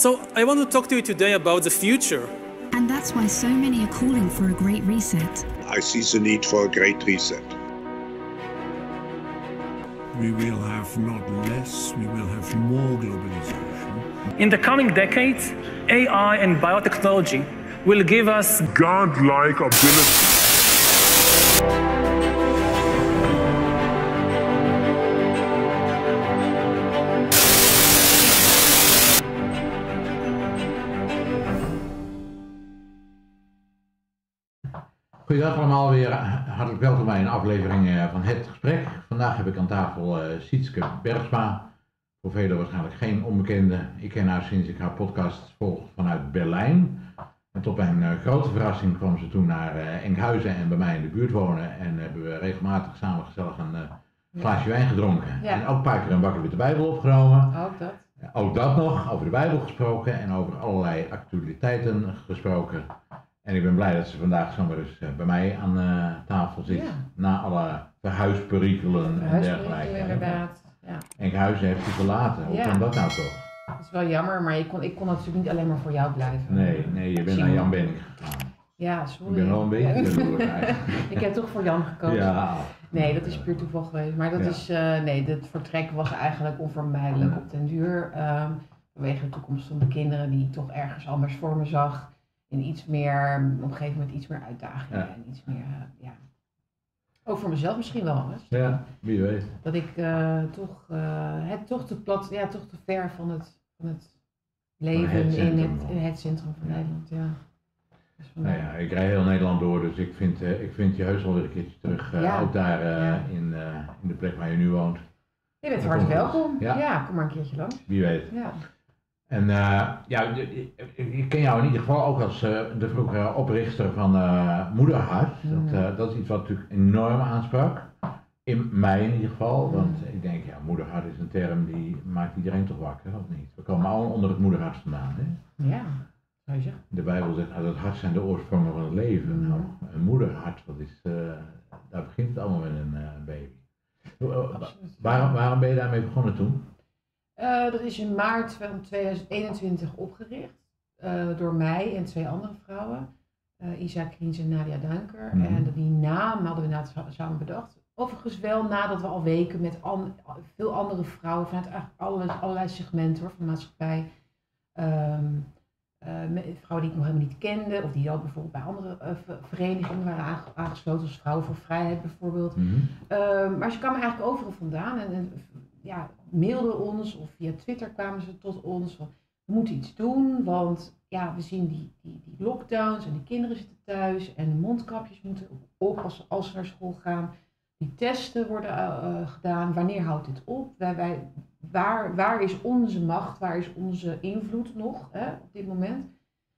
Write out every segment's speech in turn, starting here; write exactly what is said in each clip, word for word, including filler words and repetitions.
So I want to talk to you today about the future. And that's why so many are calling for a great reset. I see the need for a great reset. We will have not less, we will have more globalization. In the coming decades, A I and biotechnology will give us godlike ability. Goedendag allemaal, weer hartelijk welkom bij een aflevering van Het Gesprek. Vandaag heb ik aan tafel uh, Sietske Bergsma, voor velen waarschijnlijk geen onbekende. Ik ken haar sinds ik haar podcast volg vanuit Berlijn. En tot mijn uh, grote verrassing kwam ze toen naar uh, Enkhuizen en bij mij in de buurt wonen. En hebben we regelmatig samen gezellig een uh, glaasje wijn gedronken. Ja. En ook een paar keer een bakje met de Bijbel opgenomen. Ook dat. Ja, ook dat nog, over de Bijbel gesproken en over allerlei actualiteiten gesproken. En ik ben blij dat ze vandaag zomaar eens uh, bij mij aan uh, tafel zit, ja. Na alle verhuisperikelen en dergelijke. Inderdaad, ja. Enkhuizen heeft je verlaten, hoe ja. Kan dat nou toch? Dat is wel jammer, maar ik kon, ik kon natuurlijk niet alleen maar voor jou blijven. Nee, nee, je bent naar Jan Benning gegaan. Ja, sorry. Ik ben wel een beetje jaloers eigenlijk. Ik heb toch voor Jan gekozen. Ja. Nee, dat is puur toeval geweest. Maar dat ja. is, uh, nee, het vertrek was eigenlijk onvermijdelijk ja. op den duur. Um, vanwege de toekomst van de kinderen die ik toch ergens anders voor me zag. In iets meer, op een gegeven moment iets meer uitdagingen ja. en iets meer, uh, ja. Ook voor mezelf misschien wel eens. Ja, wie weet. Dat ik uh, toch, uh, het toch te plat, ja, toch te ver van het, van het leven het in, het, in het centrum van ja. Nederland, ja. Dus nou ja, ik rij heel Nederland door, dus ik vind, uh, ik vind je heus wel weer een keertje terug, uh, ja. ook daar uh, ja. in, uh, in de plek waar je nu woont. Je bent hartelijk welkom. Ja. ja, kom maar een keertje langs. Wie weet. Ja. En uh, ja, ik ken jou in ieder geval ook als uh, de vroegere oprichter van uh, Moederhart. Mm. Dat, uh, dat is iets wat natuurlijk enorm aansprak. In mij in ieder geval, want mm. ik denk, ja, Moederhart is een term die maakt iedereen toch wakker, of niet? We komen allemaal onder het moederhart vandaan, hè? Ja, zou je zeggen. De Bijbel zegt, uit het hart zijn de oorsprongen van het leven. Mm. Nou, een moederhart, dat is, uh, daar begint het allemaal met een uh, baby. Uh, waarom, waarom ben je daarmee begonnen toen? Uh, dat is in maart van tweeduizend eenentwintig opgericht uh, door mij en twee andere vrouwen, uh, Isa Kriens en Nadia Duinker. Mm-hmm. En die naam hadden we inderdaad samen bedacht. Overigens wel nadat we al weken met an, veel andere vrouwen vanuit allerlei, allerlei segmenten hoor, van de maatschappij. Um, uh, vrouwen die ik nog helemaal niet kende of die ook bijvoorbeeld bij andere uh, verenigingen waren aangesloten, als Vrouwen voor Vrijheid bijvoorbeeld. Mm-hmm. Uh, maar ze kwamen eigenlijk overal vandaan en, en ja, mailden ons of via Twitter kwamen ze tot ons van we moeten iets doen, want ja, we zien die, die, die lockdowns en de kinderen zitten thuis en de mondkapjes moeten op als, als ze naar school gaan. Die testen worden uh, gedaan, wanneer houdt dit op? Wij, wij, waar, waar is onze macht, waar is onze invloed nog hè, op dit moment?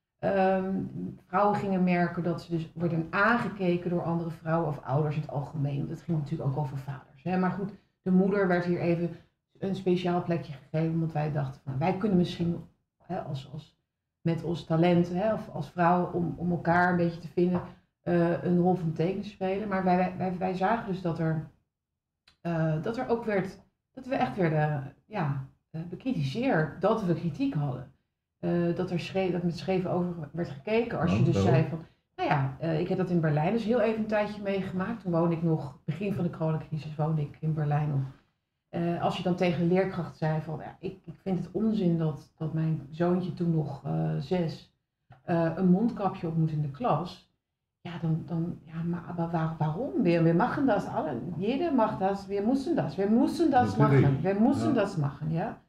Um, vrouwen gingen merken dat ze dus worden aangekeken door andere vrouwen of ouders in het algemeen. Want het ging natuurlijk ook over vaders. Hè? Maar goed, de moeder werd hier even een speciaal plekje gegeven, omdat wij dachten van wij kunnen misschien hè, als, als, met ons talent hè, of als vrouw om, om elkaar een beetje te vinden uh, een rol van teken spelen. Maar wij, wij, wij zagen dus dat er, uh, dat er ook werd, dat we echt werden ja, uh, bekritiseerd dat we kritiek hadden. Uh, dat er schreef, dat met scheef over werd gekeken als je dus zei van nou ja, uh, ik heb dat in Berlijn dus heel even een tijdje meegemaakt. Toen woonde ik nog, begin van de coronacrisis woonde ik in Berlijn nog. Uh, als je dan tegen de leerkracht zei van ja, ik, ik vind het onzin dat, dat mijn zoontje toen nog uh, zes uh, een mondkapje op moet in de klas. Ja, dan, dan ja, maar waar, waarom? We, we mogen dat, alle, jeder mag dat, we moesten dat, we moesten dat maken, we moesten ja. dat maken, ja.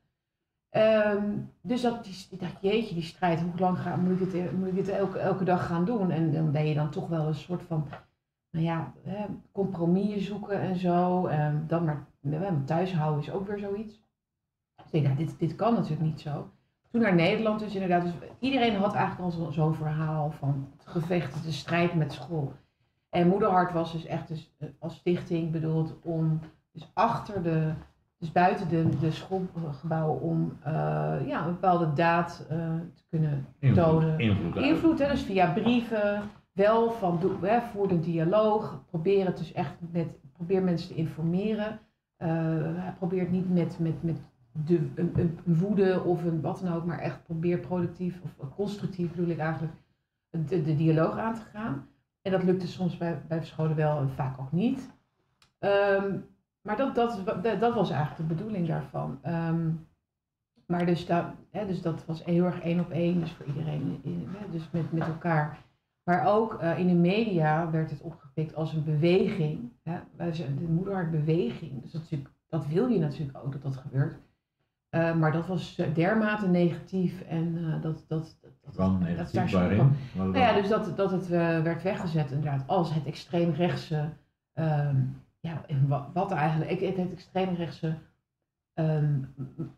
Um, dus dat, die, ik dacht, jeetje, die strijd, hoe lang ga, moet ik dit, moet ik dit elke, elke dag gaan doen? En dan deed je dan toch wel een soort van, nou ja, compromissen zoeken en zo. En dan maar thuis houden is ook weer zoiets. Dus ik dacht, nou, dit, dit kan natuurlijk niet zo. Toen naar Nederland dus inderdaad, dus iedereen had eigenlijk al zo, zo'n verhaal van het gevecht, de strijd met school. En Moederhart was dus echt dus als stichting bedoeld om, dus achter de... Dus buiten de, de schoolgebouwen om uh, ja, een bepaalde daad uh, te kunnen tonen. Invloed, Invloed hè, dus via brieven, wel van hè, voer een dialoog. Probeer het dus echt met, probeer mensen te informeren. Uh, probeer het niet met, met, met de, een, een woede of een wat dan ook, maar echt probeer productief of constructief bedoel ik eigenlijk de, de dialoog aan te gaan. En dat lukte soms bij, bij scholen wel en vaak ook niet. Um, maar dat, dat, dat was eigenlijk de bedoeling daarvan. Um, maar dus, da, hè, dus dat was heel erg één op één, dus voor iedereen, hè, dus met, met elkaar. Maar ook uh, in de media werd het opgepikt als een beweging. Hè? De moederhartbeweging. Dus dat, natuurlijk, dat wil je natuurlijk ook dat dat gebeurt. Uh, maar dat was dermate negatief en uh, dat, dat, dat, Wel dat, negatief dat waarin? Nou ja, dus dat, dat het uh, werd weggezet inderdaad als het extreemrechtse, um, ja, wat, wat eigenlijk, het, het extreemrechtse um,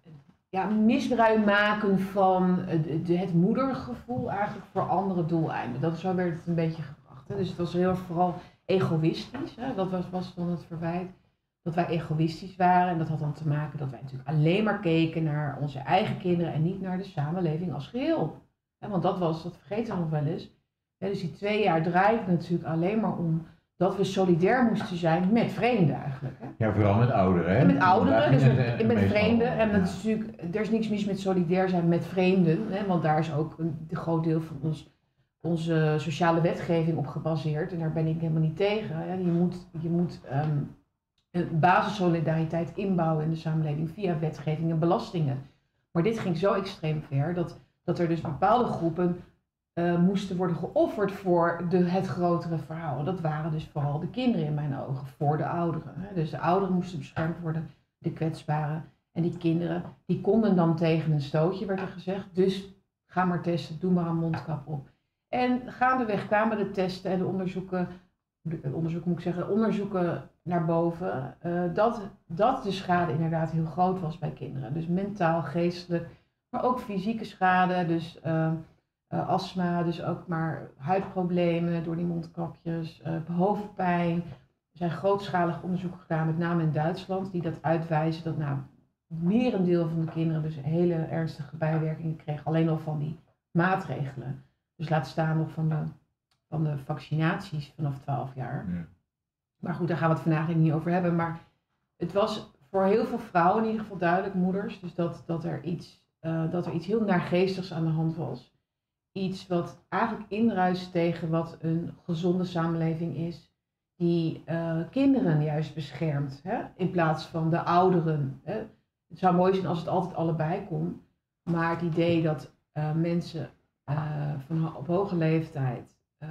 ja, misbruik maken van de, de, het moedergevoel eigenlijk voor andere doeleinden. Dat, zo werd het een beetje gebracht. Hè? Dus het was heel vooral egoïstisch. Hè? Dat was, was dan het verwijt. Dat wij egoïstisch waren en dat had dan te maken dat wij natuurlijk alleen maar keken naar onze eigen kinderen en niet naar de samenleving als geheel. Ja, want dat was, dat vergeten we nog wel eens. Ja, dus die twee jaar draaide natuurlijk alleen maar om dat we solidair moesten zijn met vreemden eigenlijk. Hè? Ja, vooral met ouderen. Hè? En met ouderen, dus met, met meestal, vreemden. En ja. dat is natuurlijk, er is niks mis met solidair zijn met vreemden, hè? Want daar is ook een groot deel van ons, onze sociale wetgeving op gebaseerd. En daar ben ik helemaal niet tegen. Hè? Je moet, je moet um, een basissolidariteit inbouwen in de samenleving via wetgeving en belastingen. Maar dit ging zo extreem ver dat, dat er dus bepaalde groepen uh, moesten worden geofferd voor de, het grotere verhaal. Dat waren dus vooral de kinderen in mijn ogen, voor de ouderen. Hè. Dus de ouderen moesten beschermd worden, de kwetsbaren. En die kinderen, die konden dan tegen een stootje, werd er gezegd. Dus ga maar testen, doe maar een mondkap op. En gaandeweg kwamen de testen en de onderzoeken, de onderzoeken moet ik zeggen, de onderzoeken naar boven, uh, dat, dat de schade inderdaad heel groot was bij kinderen. Dus mentaal, geestelijk, maar ook fysieke schade, dus uh, uh, astma, dus ook maar huidproblemen door die mondkapjes, uh, hoofdpijn. Er zijn grootschalige onderzoeken gedaan, met name in Duitsland, die dat uitwijzen dat nou, merendeel van de kinderen dus hele ernstige bijwerkingen kregen, alleen al van die maatregelen. Dus laat staan nog van de, van de vaccinaties vanaf twaalf jaar. Ja. Maar goed, daar gaan we het vandaag niet over hebben. Maar het was voor heel veel vrouwen in ieder geval duidelijk, moeders, dus dat, dat, er, iets, uh, dat er iets heel naargeestigs aan de hand was. Iets wat eigenlijk inruist tegen wat een gezonde samenleving is, die uh, kinderen juist beschermt, hè? In plaats van de ouderen. Hè? Het zou mooi zijn als het altijd allebei kon, maar het idee dat uh, mensen uh, van op hoge leeftijd, uh,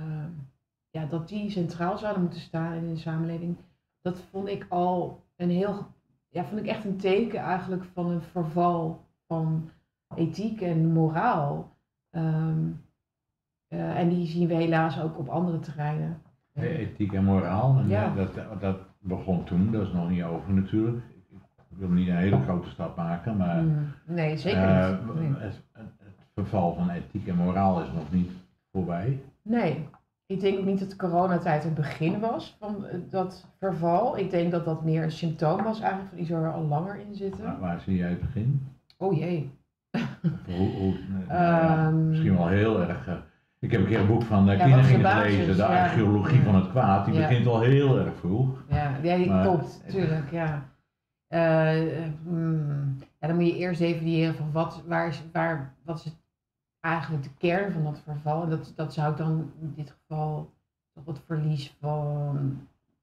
ja, dat die centraal zouden moeten staan in de samenleving, dat vond ik al een heel, ja, vond ik echt een teken eigenlijk van een verval van ethiek en moraal. Um, uh, en die zien we helaas ook op andere terreinen. Ethiek en moraal, en ja. dat, dat begon toen, dat is nog niet over natuurlijk. Ik wil niet een hele grote stap maken, maar mm, nee, zeker uh, niet. Nee. Het, het verval van ethiek en moraal is nog niet voorbij. Nee, ik denk ook niet dat de coronatijd het begin was van dat verval. Ik denk dat dat meer een symptoom was eigenlijk van iets waar we al langer in zitten. Waar, waar zie jij het begin? Oh jee. Hoe, hoe, uh, um, misschien wel heel erg. Uh, ik heb een keer een boek van uh, ja, Kieniging gelezen, de ja, archeologie ja. van het kwaad. Die ja. begint al heel erg vroeg. Ja, ja die maar, klopt, natuurlijk, ja. Uh, hmm, ja. Dan moet je eerst definiëren van wat, waar is, waar, wat is het eigenlijk de kern van dat verval. En dat, dat zou ik dan in dit geval toch het verlies van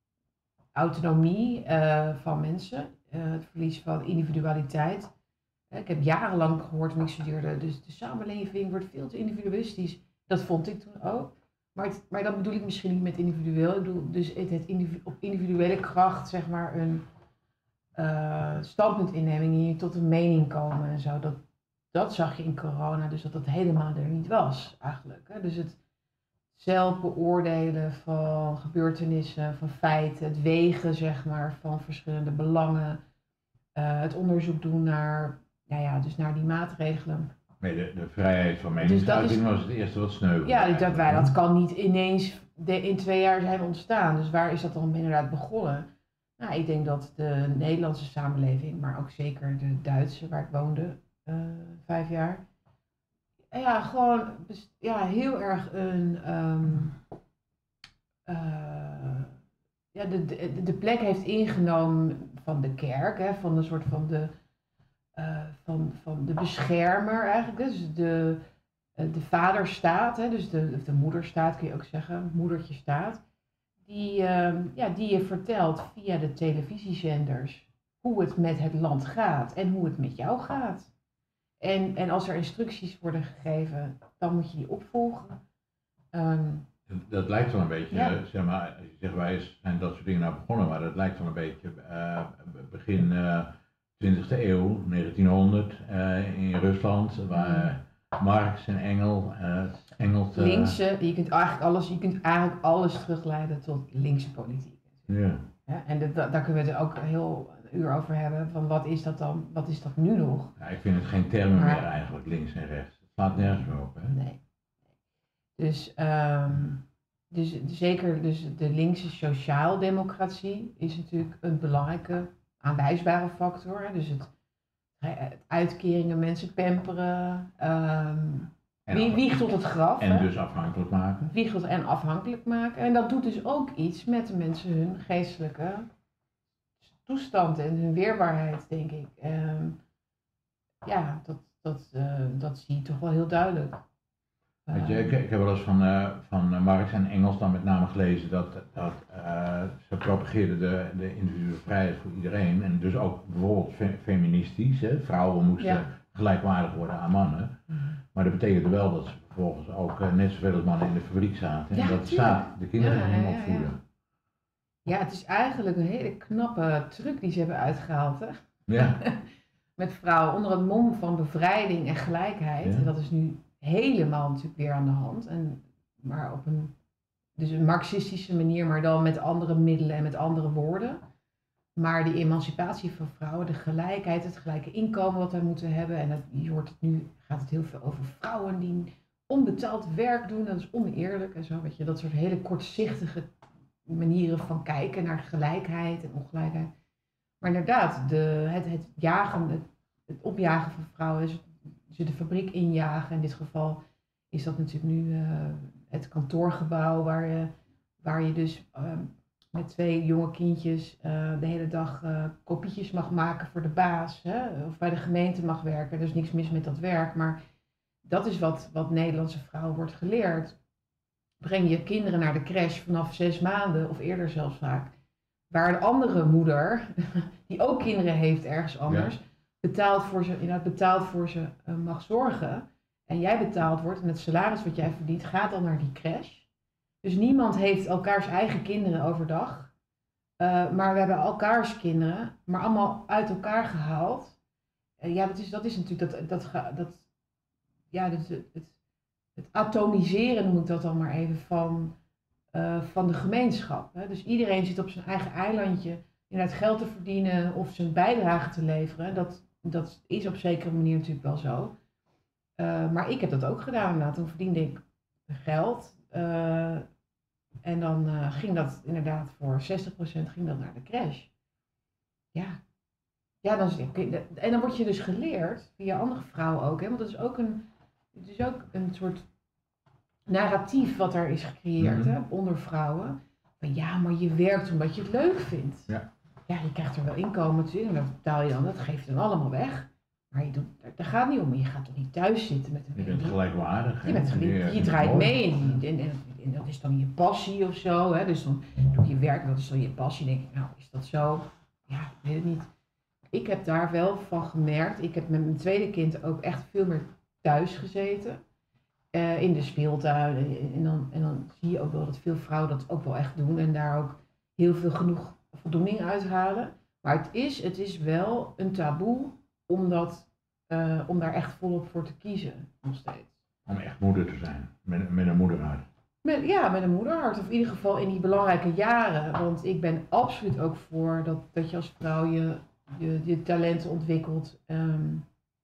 autonomie uh, van mensen, uh, het verlies van individualiteit. Uh, ik heb jarenlang gehoord toen ik studeerde, dus de samenleving wordt veel te individualistisch. Dat vond ik toen ook. Maar, het, maar dat bedoel ik misschien niet met individueel. Ik bedoel dus het, het individu- op individuele kracht, zeg maar, een uh, standpunt innemen en je tot een mening komen en zo. Dat, dat zag je in corona, dus dat dat helemaal er niet was eigenlijk. Hè? Dus het zelf beoordelen van gebeurtenissen, van feiten, het wegen, zeg maar, van verschillende belangen. Uh, het onderzoek doen naar, nou ja, dus naar die maatregelen. Nee, de, de vrijheid van meningsuiting dus was het eerste wat sneu. Ja, dat, wij, dat kan niet ineens de, in twee jaar zijn ontstaan. Dus waar is dat dan inderdaad begonnen? Nou, ik denk dat de Nederlandse samenleving, maar ook zeker de Duitse, waar ik woonde, uh, vijf jaar. Ja, gewoon ja, heel erg een... Um, uh, ja, de, de, de plek heeft ingenomen van de kerk, hè, van een soort van de... uh, van, van de beschermer eigenlijk, dus de, uh, de vaderstaat, hè, dus de, of de moederstaat kun je ook zeggen, moedertjestaat, die, uh, ja, die je vertelt via de televisiezenders hoe het met het land gaat en hoe het met jou gaat. En, en als er instructies worden gegeven, dan moet je die opvolgen. Um, dat, dat lijkt wel een beetje, ja. uh, zeg maar, als je zegt wij zijn dat soort dingen nou begonnen, maar dat lijkt wel een beetje uh, begin uh, twintigste eeuw, negentienhonderd, uh, in Rusland, waar mm. Marx en Engel, uh, Engels... Uh, linkse, je kunt eigenlijk alles, je kunt eigenlijk alles terugleiden tot linkse politiek. Ja. Ja, en de, daar kunnen we het ook heel een uur over hebben, van wat is dat dan, wat is dat nu nog? Ja, ik vind het geen termen maar, meer eigenlijk, links en rechts. Het slaat nergens meer op, hè? Nee. Dus, um, dus zeker dus de linkse sociaaldemocratie is natuurlijk een belangrijke aanwijsbare factor. Hè? Dus het, het uitkeringen, mensen pamperen, um, wie, wieg tot het graf. En hè? dus afhankelijk maken. Wieg tot en afhankelijk maken. En dat doet dus ook iets met de mensen hun geestelijke toestand en hun weerbaarheid, denk ik. Um, ja, dat, dat, uh, dat zie je toch wel heel duidelijk. Weet je, ik, ik heb wel eens van, uh, van Marx en Engels dan met name gelezen dat, dat uh, ze propageerden de, de individuele vrijheid voor iedereen en dus ook bijvoorbeeld fe feministisch, hè? Vrouwen moesten ja. gelijkwaardig worden aan mannen, mm-hmm. maar dat betekende wel dat ze vervolgens ook uh, net zoveel als mannen in de fabriek zaten en ja, dat de staat de kinderen ja, ja, opvoeden. Ja, ja. ja, het is eigenlijk een hele knappe truc die ze hebben uitgehaald, hè? Ja. Met vrouwen onder het mom van bevrijding en gelijkheid ja. en dat is nu helemaal natuurlijk weer aan de hand. En, maar op een, dus een marxistische manier, maar dan met andere middelen en met andere woorden. Maar die emancipatie van vrouwen, de gelijkheid, het gelijke inkomen wat wij moeten hebben. En dat, je hoort het nu, gaat het heel veel over vrouwen die onbetaald werk doen. Dat is oneerlijk en zo, weet je. Dat soort hele kortzichtige manieren van kijken naar gelijkheid en ongelijkheid. Maar inderdaad, de, het, het jagen, het, het opjagen van vrouwen is ze de fabriek injagen. In dit geval is dat natuurlijk nu uh, het kantoorgebouw waar je, waar je dus uh, met twee jonge kindjes uh, de hele dag uh, kopietjes mag maken voor de baas. Hè? Of bij de gemeente mag werken. Er is niks mis met dat werk. Maar dat is wat, wat Nederlandse vrouwen wordt geleerd. Breng je kinderen naar de crash vanaf zes maanden of eerder zelfs vaak. Waar de andere moeder, die ook kinderen heeft ergens anders... Ja. Betaald voor ze, inderdaad betaald voor ze uh, mag zorgen. En jij betaald wordt en het salaris wat jij verdient gaat dan naar die crash. Dus niemand heeft elkaars eigen kinderen overdag. Uh, maar we hebben elkaars kinderen, maar allemaal uit elkaar gehaald. Uh, ja, dat is, dat is natuurlijk dat, dat, dat, ja, dat, het, het, het atomiseren, noem ik dat dan maar even, van, uh, van de gemeenschap. Hè? Dus iedereen zit op zijn eigen eilandje inderdaad geld te verdienen of zijn bijdrage te leveren. Dat, Dat is op zekere manier natuurlijk wel zo. Uh, maar ik heb dat ook gedaan inderdaad. Toen verdiende ik geld. Uh, en dan uh, ging dat inderdaad voor zestig procent ging dat naar de crash. Ja. Ja, dan, en dan word je dus geleerd, via andere vrouwen ook. Hè, want dat is ook een, het is ook een soort narratief wat er is gecreëerd mm-hmm. hè, onder vrouwen. Van ja, maar je werkt omdat je het leuk vindt. Ja. Ja, je krijgt er wel inkomen natuurlijk, en dat betaal je dan, dat geef je dan allemaal weg. Maar je doet, daar gaat niet om, je gaat toch niet thuis zitten met een Je bent gelijkwaardig. Je, bent gelijk, je, je draait mee en, en, en, en dat is dan je passie of zo. Hè? Dus dan doe je werk, dat is dan je passie. Dan denk ik, nou is dat zo? Ja, ik weet het niet. Ik heb daar wel van gemerkt, ik heb met mijn tweede kind ook echt veel meer thuis gezeten. Uh, in de speeltuin. En, en, dan, en dan zie je ook wel dat veel vrouwen dat ook wel echt doen en daar ook heel veel genoeg voldoening uithalen. Maar het is, het is wel een taboe om, dat, uh, om daar echt volop voor te kiezen, nog steeds. Om echt moeder te zijn, met, met een moederhart. Met, ja, met een moederhart, of in ieder geval in die belangrijke jaren. Want ik ben absoluut ook voor dat, dat je als vrouw je, je, je talenten ontwikkelt. Um,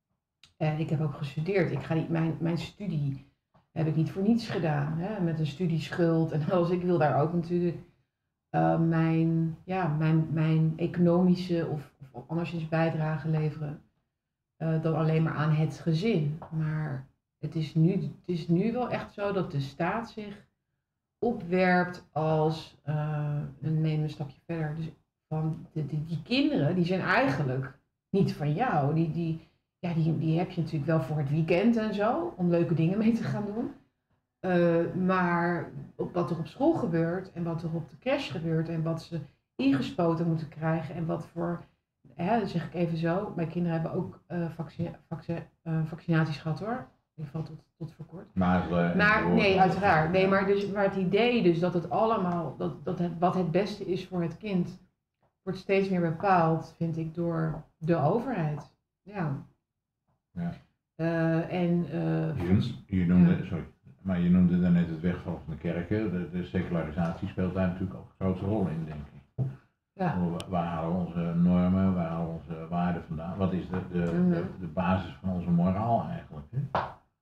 en ik heb ook gestudeerd. Ik ga niet, mijn, mijn studie heb ik niet voor niets gedaan, hè, met een studieschuld en alles. Ik wil daar ook natuurlijk uh, mijn, ja, mijn, mijn economische of, of anderszins bijdrage leveren uh, dan alleen maar aan het gezin. Maar het is, nu, het is nu wel echt zo dat de staat zich opwerpt als, uh, en neem een stapje verder, dus van de, die, die kinderen die zijn eigenlijk niet van jou. Die, die, ja, die, die heb je natuurlijk wel voor het weekend en zo, om leuke dingen mee te gaan doen. Uh, maar op wat er op school gebeurt en wat er op de crash gebeurt en wat ze ingespoten moeten krijgen en wat voor, hè, dat zeg ik even zo, mijn kinderen hebben ook uh, vaccina- vaccina- uh, vaccinaties gehad hoor. In ieder geval tot, tot voor kort. Mazelen. Maar nee, uiteraard. Nee, maar, dus, maar het idee dus dat het allemaal, dat, dat het, wat het beste is voor het kind, wordt steeds meer bepaald, vind ik, door de overheid. Ja. Ja. Uh, en, uh, je, je noemde, ja. sorry, maar je noemde daarnet het wegvallen van de kerken. De, de secularisatie speelt daar natuurlijk ook een grote rol in, denk ik. Ja. Waar, waar halen we onze normen, waar halen we onze waarden vandaan? Wat is de, de, Mm-hmm. de, de basis van onze moraal eigenlijk? Hè?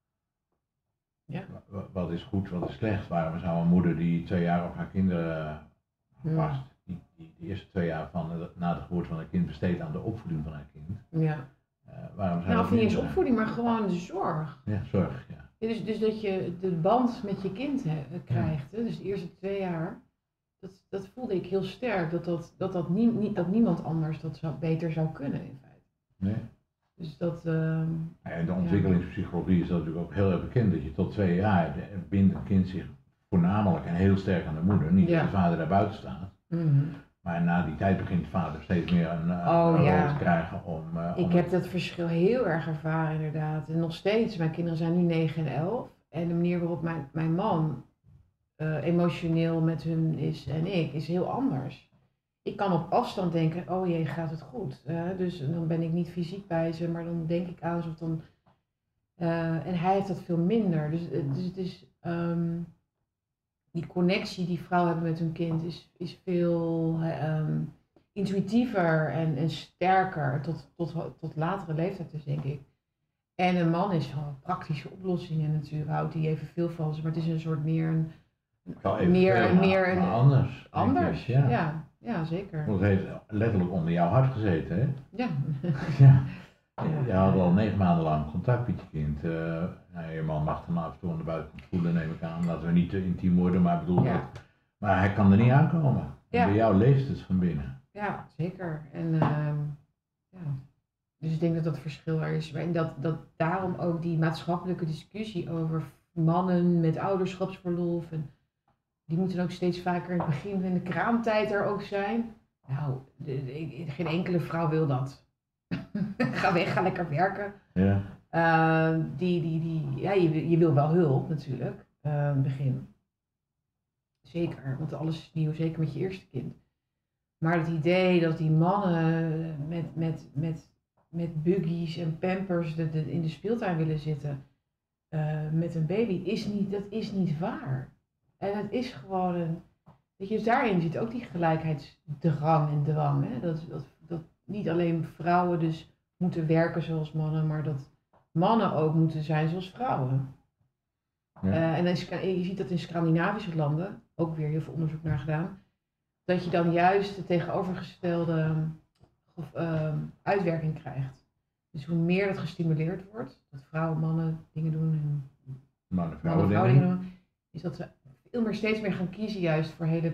Ja. Wat is goed, wat is slecht? Waarom zou een moeder die twee jaar op haar kinderen past, die, die de eerste twee jaar van de, na de geboorte van haar kind besteedt aan de opvoeding van haar kind? Ja. Uh, waarom zou Nou, dat niet eens zijn? opvoeding, maar gewoon de zorg. Ja, zorg, ja. Ja, dus, dus dat je de band met je kind he, krijgt, hè? Dus de eerste twee jaar, dat, dat voelde ik heel sterk, dat, dat, dat, dat, nie, niet, dat niemand anders dat zou, beter zou kunnen in feite. Nee. Dus dat... Uh, Ja, in de ontwikkelingspsychologie is dat natuurlijk ook heel erg bekend, dat je tot twee jaar bindt een kind zich voornamelijk en heel sterk aan de moeder. Niet Ja. dat de vader daar buiten staat, mm-hmm. maar na die tijd begint de vader steeds meer een, uh, Oh, een rol ja. te krijgen om... Uh, Ik om heb dat verschil heel erg ervaren inderdaad. En nog steeds, mijn kinderen zijn nu negen en elf. En de manier waarop mijn, mijn man uh, emotioneel met hun is en ik, is heel anders. Ik kan op afstand denken, oh jee, gaat het goed? Uh, dus dan ben ik niet fysiek bij ze, maar dan denk ik aan alsof dan... Uh, en hij heeft dat veel minder. Dus, uh, dus het is... Um, die connectie die vrouwen hebben met hun kind is, is veel... Uh, um, intuïtiever en, en sterker tot, tot, tot latere leeftijd dus, denk ik. En een man is van praktische oplossingen natuurlijk, houdt hij evenveel van ze, maar het is een soort meer een... even meer, veel, meer maar, een... maar anders. Anders, ik, ja. ja. Ja, zeker. Want het heeft letterlijk onder jouw hart gezeten, hè? Ja. Ja. Je had al negen maanden lang contact met je kind. Uh, nou, je man mag dan af en toe aan de buitenkant voelen, neem ik aan. Laten we niet te intiem worden, maar bedoel Ja. dat. Maar hij kan er niet aankomen. Ja. En bij jou leeft het van binnen. Ja, zeker. En uh, ja. Dus ik denk dat dat verschil er is. En dat, dat daarom ook die maatschappelijke discussie over mannen met ouderschapsverlof. En die moeten ook steeds vaker in het begin van de kraamtijd er ook zijn. Nou, de, de, geen enkele vrouw wil dat. Ga weg, ga lekker werken. Ja. Uh, die, die, die, ja, je, je wil wel hulp natuurlijk, uh, in het begin. Zeker, want alles is nieuw, zeker met je eerste kind. Maar het idee dat die mannen met, met, met, met buggies en pampers de, de, in de speeltuin willen zitten uh, met een baby, is niet, dat is niet waar. En het is gewoon een... Weet je, dus daarin zit ook die gelijkheidsdrang en drang. Hè? Dat, dat, dat niet alleen vrouwen dus moeten werken zoals mannen, maar dat mannen ook moeten zijn zoals vrouwen. Ja. Uh, en je ziet dat in Scandinavische landen, ook weer heel veel onderzoek naar gedaan, dat je dan juist de tegenovergestelde uh, uitwerking krijgt. Dus hoe meer dat gestimuleerd wordt, dat vrouwen, mannen dingen doen en mannen, vrouwen, vrouwen dingen doen, is dat ze veel meer steeds meer gaan kiezen juist voor hele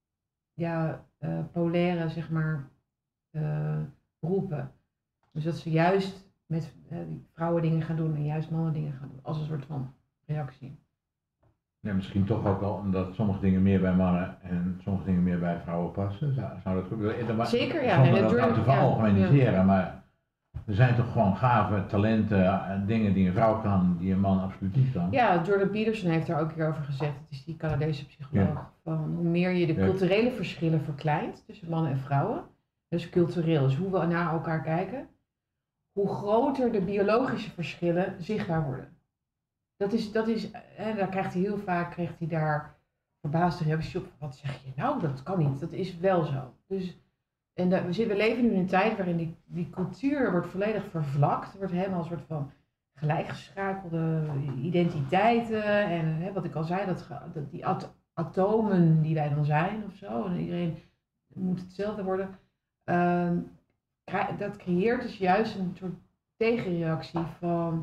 ja, uh, polaire, zeg maar, uh, beroepen. Dus dat ze juist met uh, vrouwen dingen gaan doen en juist mannen dingen gaan doen, als een soort van reactie. Ja, misschien toch ook wel omdat sommige dingen meer bij mannen en sommige dingen meer bij vrouwen passen. Zou, zou dat gebeuren? Zeker, ja. Zonder nee, dat nou te veralgemeniseren, ja. maar er zijn toch gewoon gave talenten en dingen die een vrouw kan, die een man absoluut niet kan. Ja, Jordan Peterson heeft daar ook weer over gezegd. Het is die Canadese psycholoog. Ja. Van hoe meer je de ja. culturele verschillen verkleint tussen mannen en vrouwen, dus cultureel, dus hoe we naar elkaar kijken, hoe groter de biologische verschillen zichtbaar worden. Dat is, dat is, en daar krijgt hij heel vaak, krijgt hij daar verbaasde reacties op. Wat zeg je nou, dat kan niet, dat is wel zo. Dus, en dat, we, zitten, we leven nu in een tijd waarin die, die cultuur wordt volledig vervlakt. Er wordt helemaal een soort van gelijkgeschakelde identiteiten. En hè, wat ik al zei, dat, dat die at, atomen die wij dan zijn of zo. En iedereen moet hetzelfde worden. Uh, dat creëert dus juist een soort tegenreactie van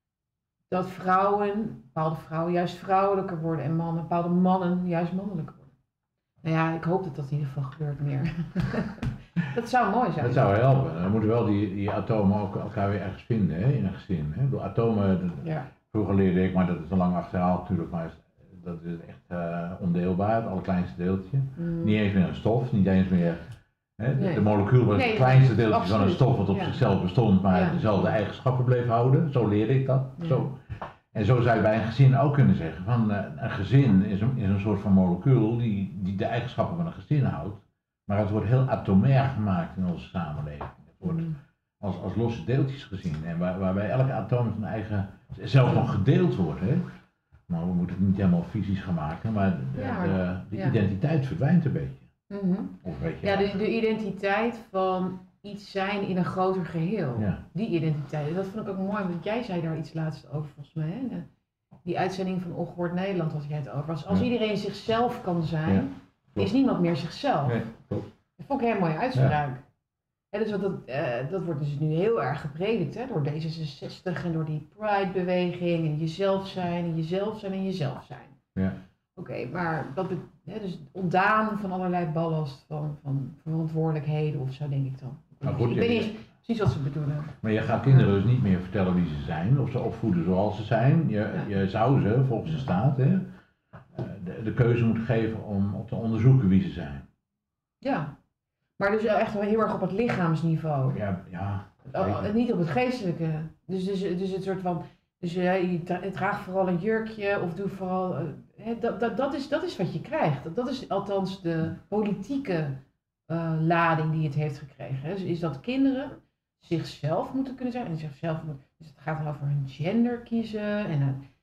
dat vrouwen, bepaalde vrouwen juist vrouwelijker worden en mannen, bepaalde mannen juist mannelijker worden. Nou ja, ik hoop dat dat in ieder geval gebeurt meer. Dat zou mooi zijn. Dat zou helpen. Dan moeten wel die, die atomen ook elkaar weer ergens vinden, hè, in een gezin. Hè. De atomen, dat, Ja. vroeger leerde ik, maar dat is al lang achterhaald natuurlijk, maar dat is echt uh, ondeelbaar, het allerkleinste deeltje. Mm. Niet eens meer een stof, niet eens meer... Hè, de, nee. de molecuul was nee, het kleinste deeltje absoluut. van een stof wat op ja. zichzelf bestond, maar ja. dezelfde eigenschappen bleef houden. Zo leerde ik dat. Ja. Zo. En zo zou je bij een gezin ook kunnen zeggen, van uh, een gezin is een, is een soort van molecuul die, die de eigenschappen van een gezin houdt. Maar het wordt heel atomair gemaakt in onze samenleving. Het wordt mm. als, als losse deeltjes gezien en waar, waarbij elke atoom zijn eigen, zelfs nog gedeeld wordt. Hè? Maar we moeten het niet helemaal fysisch gaan maken, maar de, ja, de, de ja. identiteit verdwijnt een beetje. Mm-hmm. Of weet je ja, de, de identiteit van iets zijn in een groter geheel. Ja. Die identiteit, dat vond ik ook mooi, want jij zei daar iets laatst over volgens mij. Hè? De, die uitzending van Ongehoord Nederland had jij het over. Als, als ja. iedereen zichzelf kan zijn, ja. is niemand meer zichzelf. Nee, klopt. Dat vond ik een hele mooie uitspraak. Ja. Ja, dus wat dat, uh, dat wordt dus nu heel erg gepredikt, hè? Door D zesenzestig en door die Pride-beweging en jezelf zijn en jezelf zijn en jezelf zijn. Ja. Oké, okay, maar dat be- hè, dus ontdaan van allerlei ballast van, van verantwoordelijkheden of zo, denk ik dan. Maar goed, ik weet niet precies wat ze bedoelen. Maar je gaat kinderen dus niet meer vertellen wie ze zijn of ze opvoeden zoals ze zijn. Je, ja. je zou ze, volgens de staat, hè, de, de keuze moeten geven om, om te onderzoeken wie ze zijn. Ja, maar dus echt wel heel erg op het lichaamsniveau. Ja, ja. Oh, niet op het geestelijke. Dus, dus, dus het soort van, dus uh, je tra- draag vooral een jurkje of doe vooral, uh, hè, dat, dat, dat, is, dat is wat je krijgt. Dat, dat is althans de politieke uh, lading die het heeft gekregen. Hè. Dus is dat kinderen zichzelf moeten kunnen zijn en zichzelf moeten, dus het gaat dan over hun gender kiezen en,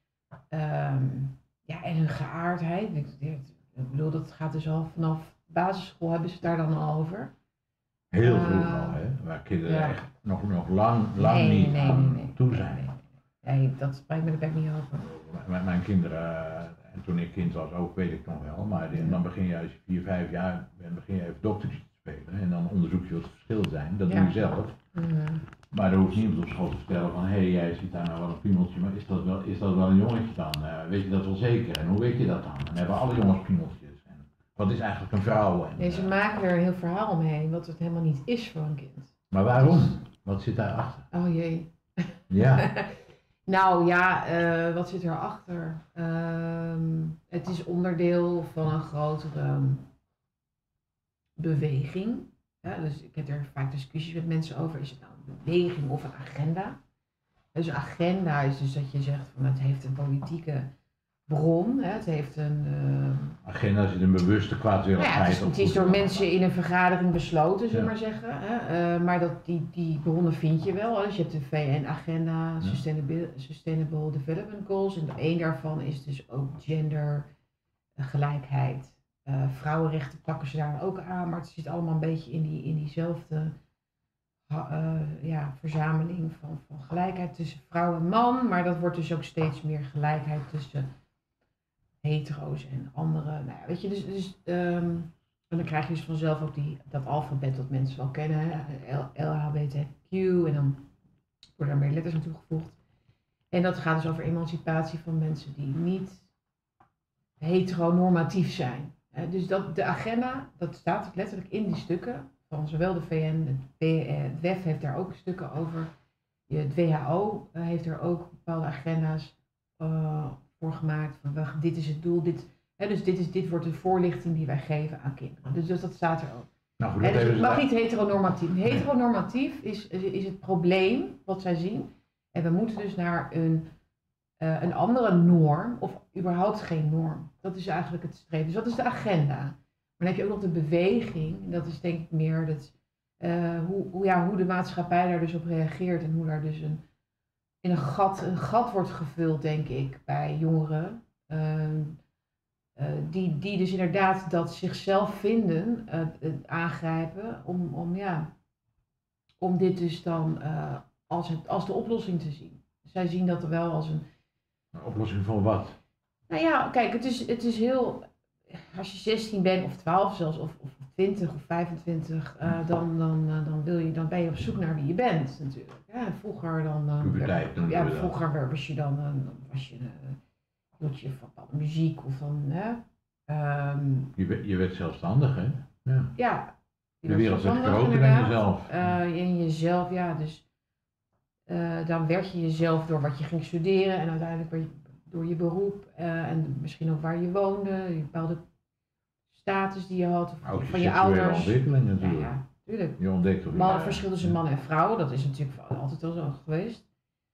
uh, um, ja, en hun geaardheid. Ik, ik bedoel, dat gaat dus al vanaf basisschool hebben ze het daar dan al over. Heel vroeg uh, al, hè? Waar kinderen ja. echt nog, nog lang, lang nee, niet nee, aan nee, nee, toe zijn. Nee, nee, nee. nee, dat spreekt me de bek niet over. Mijn, mijn kinderen, en toen ik kind was ook, weet ik nog wel, maar ja. dan begin je als je vier, vijf jaar bent, begin je even doktertje te spelen en dan onderzoek je wat het verschil zijn. Dat ja. doe je zelf. Mm-hmm. Maar er hoeft niemand op school te vertellen van, hé, hey, jij ziet daar nou wel een piemeltje, maar is dat wel, is dat wel een jongetje dan? Uh, weet je dat wel zeker? En hoe weet je dat dan? En hebben alle jongens piemeltjes. Wat is eigenlijk een vrouw? En, nee, ze uh, maken er een heel verhaal omheen, wat het helemaal niet is voor een kind. Maar waarom? Wat zit daarachter? Oh jee. Ja. nou ja, uh, wat zit erachter? Uh, het is onderdeel van een grotere beweging. Ja, dus ik heb er vaak discussies met mensen over. Is het nou een beweging of een agenda? Dus een agenda is dus dat je zegt van het heeft een politieke bron, hè, het heeft een... Uh, agenda zit een bewuste kwaadwilligheid. Nou ja, het is, het is door mensen in een vergadering besloten, zullen we ja. maar zeggen. Hè, uh, maar dat, die, die bronnen vind je wel. Dus je hebt de V N-agenda, ja. Sustainable, Sustainable Development Goals. En een daarvan is dus ook gendergelijkheid. Uh, vrouwenrechten pakken ze daar ook aan, maar het zit allemaal een beetje in, die, in diezelfde uh, ja, verzameling van, van gelijkheid tussen vrouw en man. Maar dat wordt dus ook steeds meer gelijkheid tussen hetero's en andere, nou ja, weet je, dus, dus um, en dan krijg je dus vanzelf ook die, dat alfabet dat mensen wel kennen, L H B T Q en dan worden er meer letters aan toegevoegd. En dat gaat dus over emancipatie van mensen die niet heteronormatief zijn. Dus dat, de agenda, dat staat ook letterlijk in die stukken van zowel de V N, het W E F heeft daar ook stukken over, het W H O heeft er ook bepaalde agenda's uh, voor gemaakt, van dit is het doel, dit, hè, dus dit, is, dit wordt de voorlichting die wij geven aan kinderen. Dus, dus dat staat er ook. Nou, goed, hè, dus het mag niet heteronormatief. Heteronormatief is, is het probleem wat zij zien en we moeten dus naar een, uh, een andere norm of überhaupt geen norm. Dat is eigenlijk het streven. Dus dat is de agenda. Maar dan heb je ook nog de beweging, dat is denk ik meer dat, uh, hoe, hoe, ja, hoe de maatschappij daar dus op reageert en hoe daar dus een in een gat, een gat wordt gevuld, denk ik, bij jongeren. Uh, uh, die, die dus inderdaad dat zichzelf vinden, uh, uh, aangrijpen, om, om, ja, om dit dus dan uh, als, het, als de oplossing te zien. Zij zien dat er wel als een... Een oplossing voor wat? Nou ja, kijk, het is, het is heel... Als je zestien bent, of twaalf zelfs, of, of twintig of vijfentwintig, uh, dan, dan, uh, dan, wil je, dan ben je op zoek naar wie je bent natuurlijk. Ja, vroeger dan... dan Puberteit, ja, vroeger was je dan, dan was je, uh, hield je van bepaalde muziek of dan... Hè, um, je, je werd zelfstandig, hè? Ja. Ja, De wereld werd Zondag, groter dan inderdaad. jezelf. Uh, in jezelf, ja, dus uh, dan werd je jezelf door wat je ging studeren en uiteindelijk werd je, door je beroep uh, en misschien ook waar je woonde, je bepaalde status die je had, of Ook van je je ouders. ontwikkeling Ja, natuurlijk. ja, tuurlijk. Je ontdekt of Man, verschil tussen man en vrouw, dat is natuurlijk altijd al zo geweest.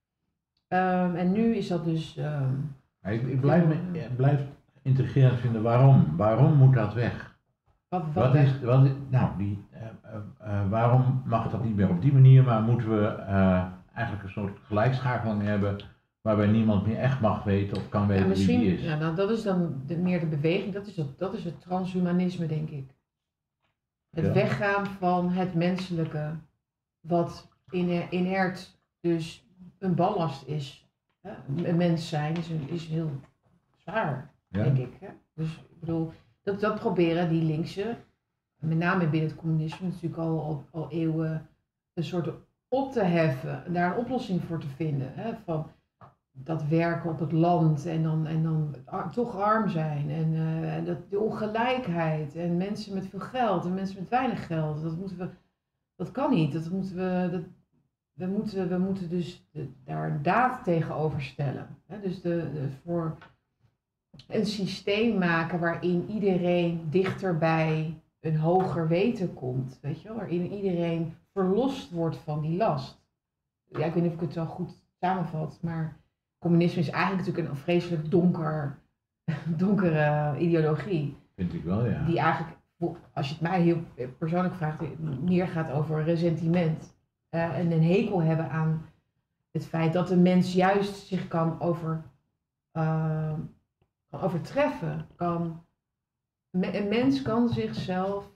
Um, en nu is dat dus... Um, ik, ik blijf, me, ik blijf intrigerend vinden waarom. Waarom moet dat weg? Wat, wat, wat is, wat is, nou, die, uh, uh, uh, waarom mag dat niet meer op die manier, maar moeten we uh, eigenlijk een soort gelijkschakeling hebben waarbij niemand meer echt mag weten of kan weten ja, misschien, wie die is? Ja, nou, dat is dan de, meer de beweging, dat is het, dat is het transhumanisme, denk ik. Het ja. weggaan van het menselijke, wat inert dus een ballast is. Hè? Een mens zijn is, een, is heel zwaar, ja. denk ik. Hè? Dus ik bedoel, dat, dat proberen die linkse, met name binnen het communisme, natuurlijk al, al, al eeuwen, een soort op te heffen, daar een oplossing voor te vinden. Hè? Van dat werken op het land en dan, en dan ar, toch arm zijn en uh, dat, de ongelijkheid en mensen met veel geld en mensen met weinig geld, dat moeten we, dat kan niet, dat moeten we, dat, we moeten, we moeten dus de, daar een daad tegenover stellen. Hè? Dus de, de, voor een systeem maken waarin iedereen dichter bij een hoger weten komt, weet je wel, waarin iedereen verlost wordt van die last. Ja, ik weet niet of ik het zo goed samenvat, maar communisme is eigenlijk natuurlijk een vreselijk donker, donkere ideologie. Vind ik wel, ja. Die eigenlijk, als je het mij heel persoonlijk vraagt, meer gaat over ressentiment. Uh, en een hekel hebben aan het feit dat de mens juist zich kan, over, uh, kan overtreffen. Kan, een mens kan zichzelf,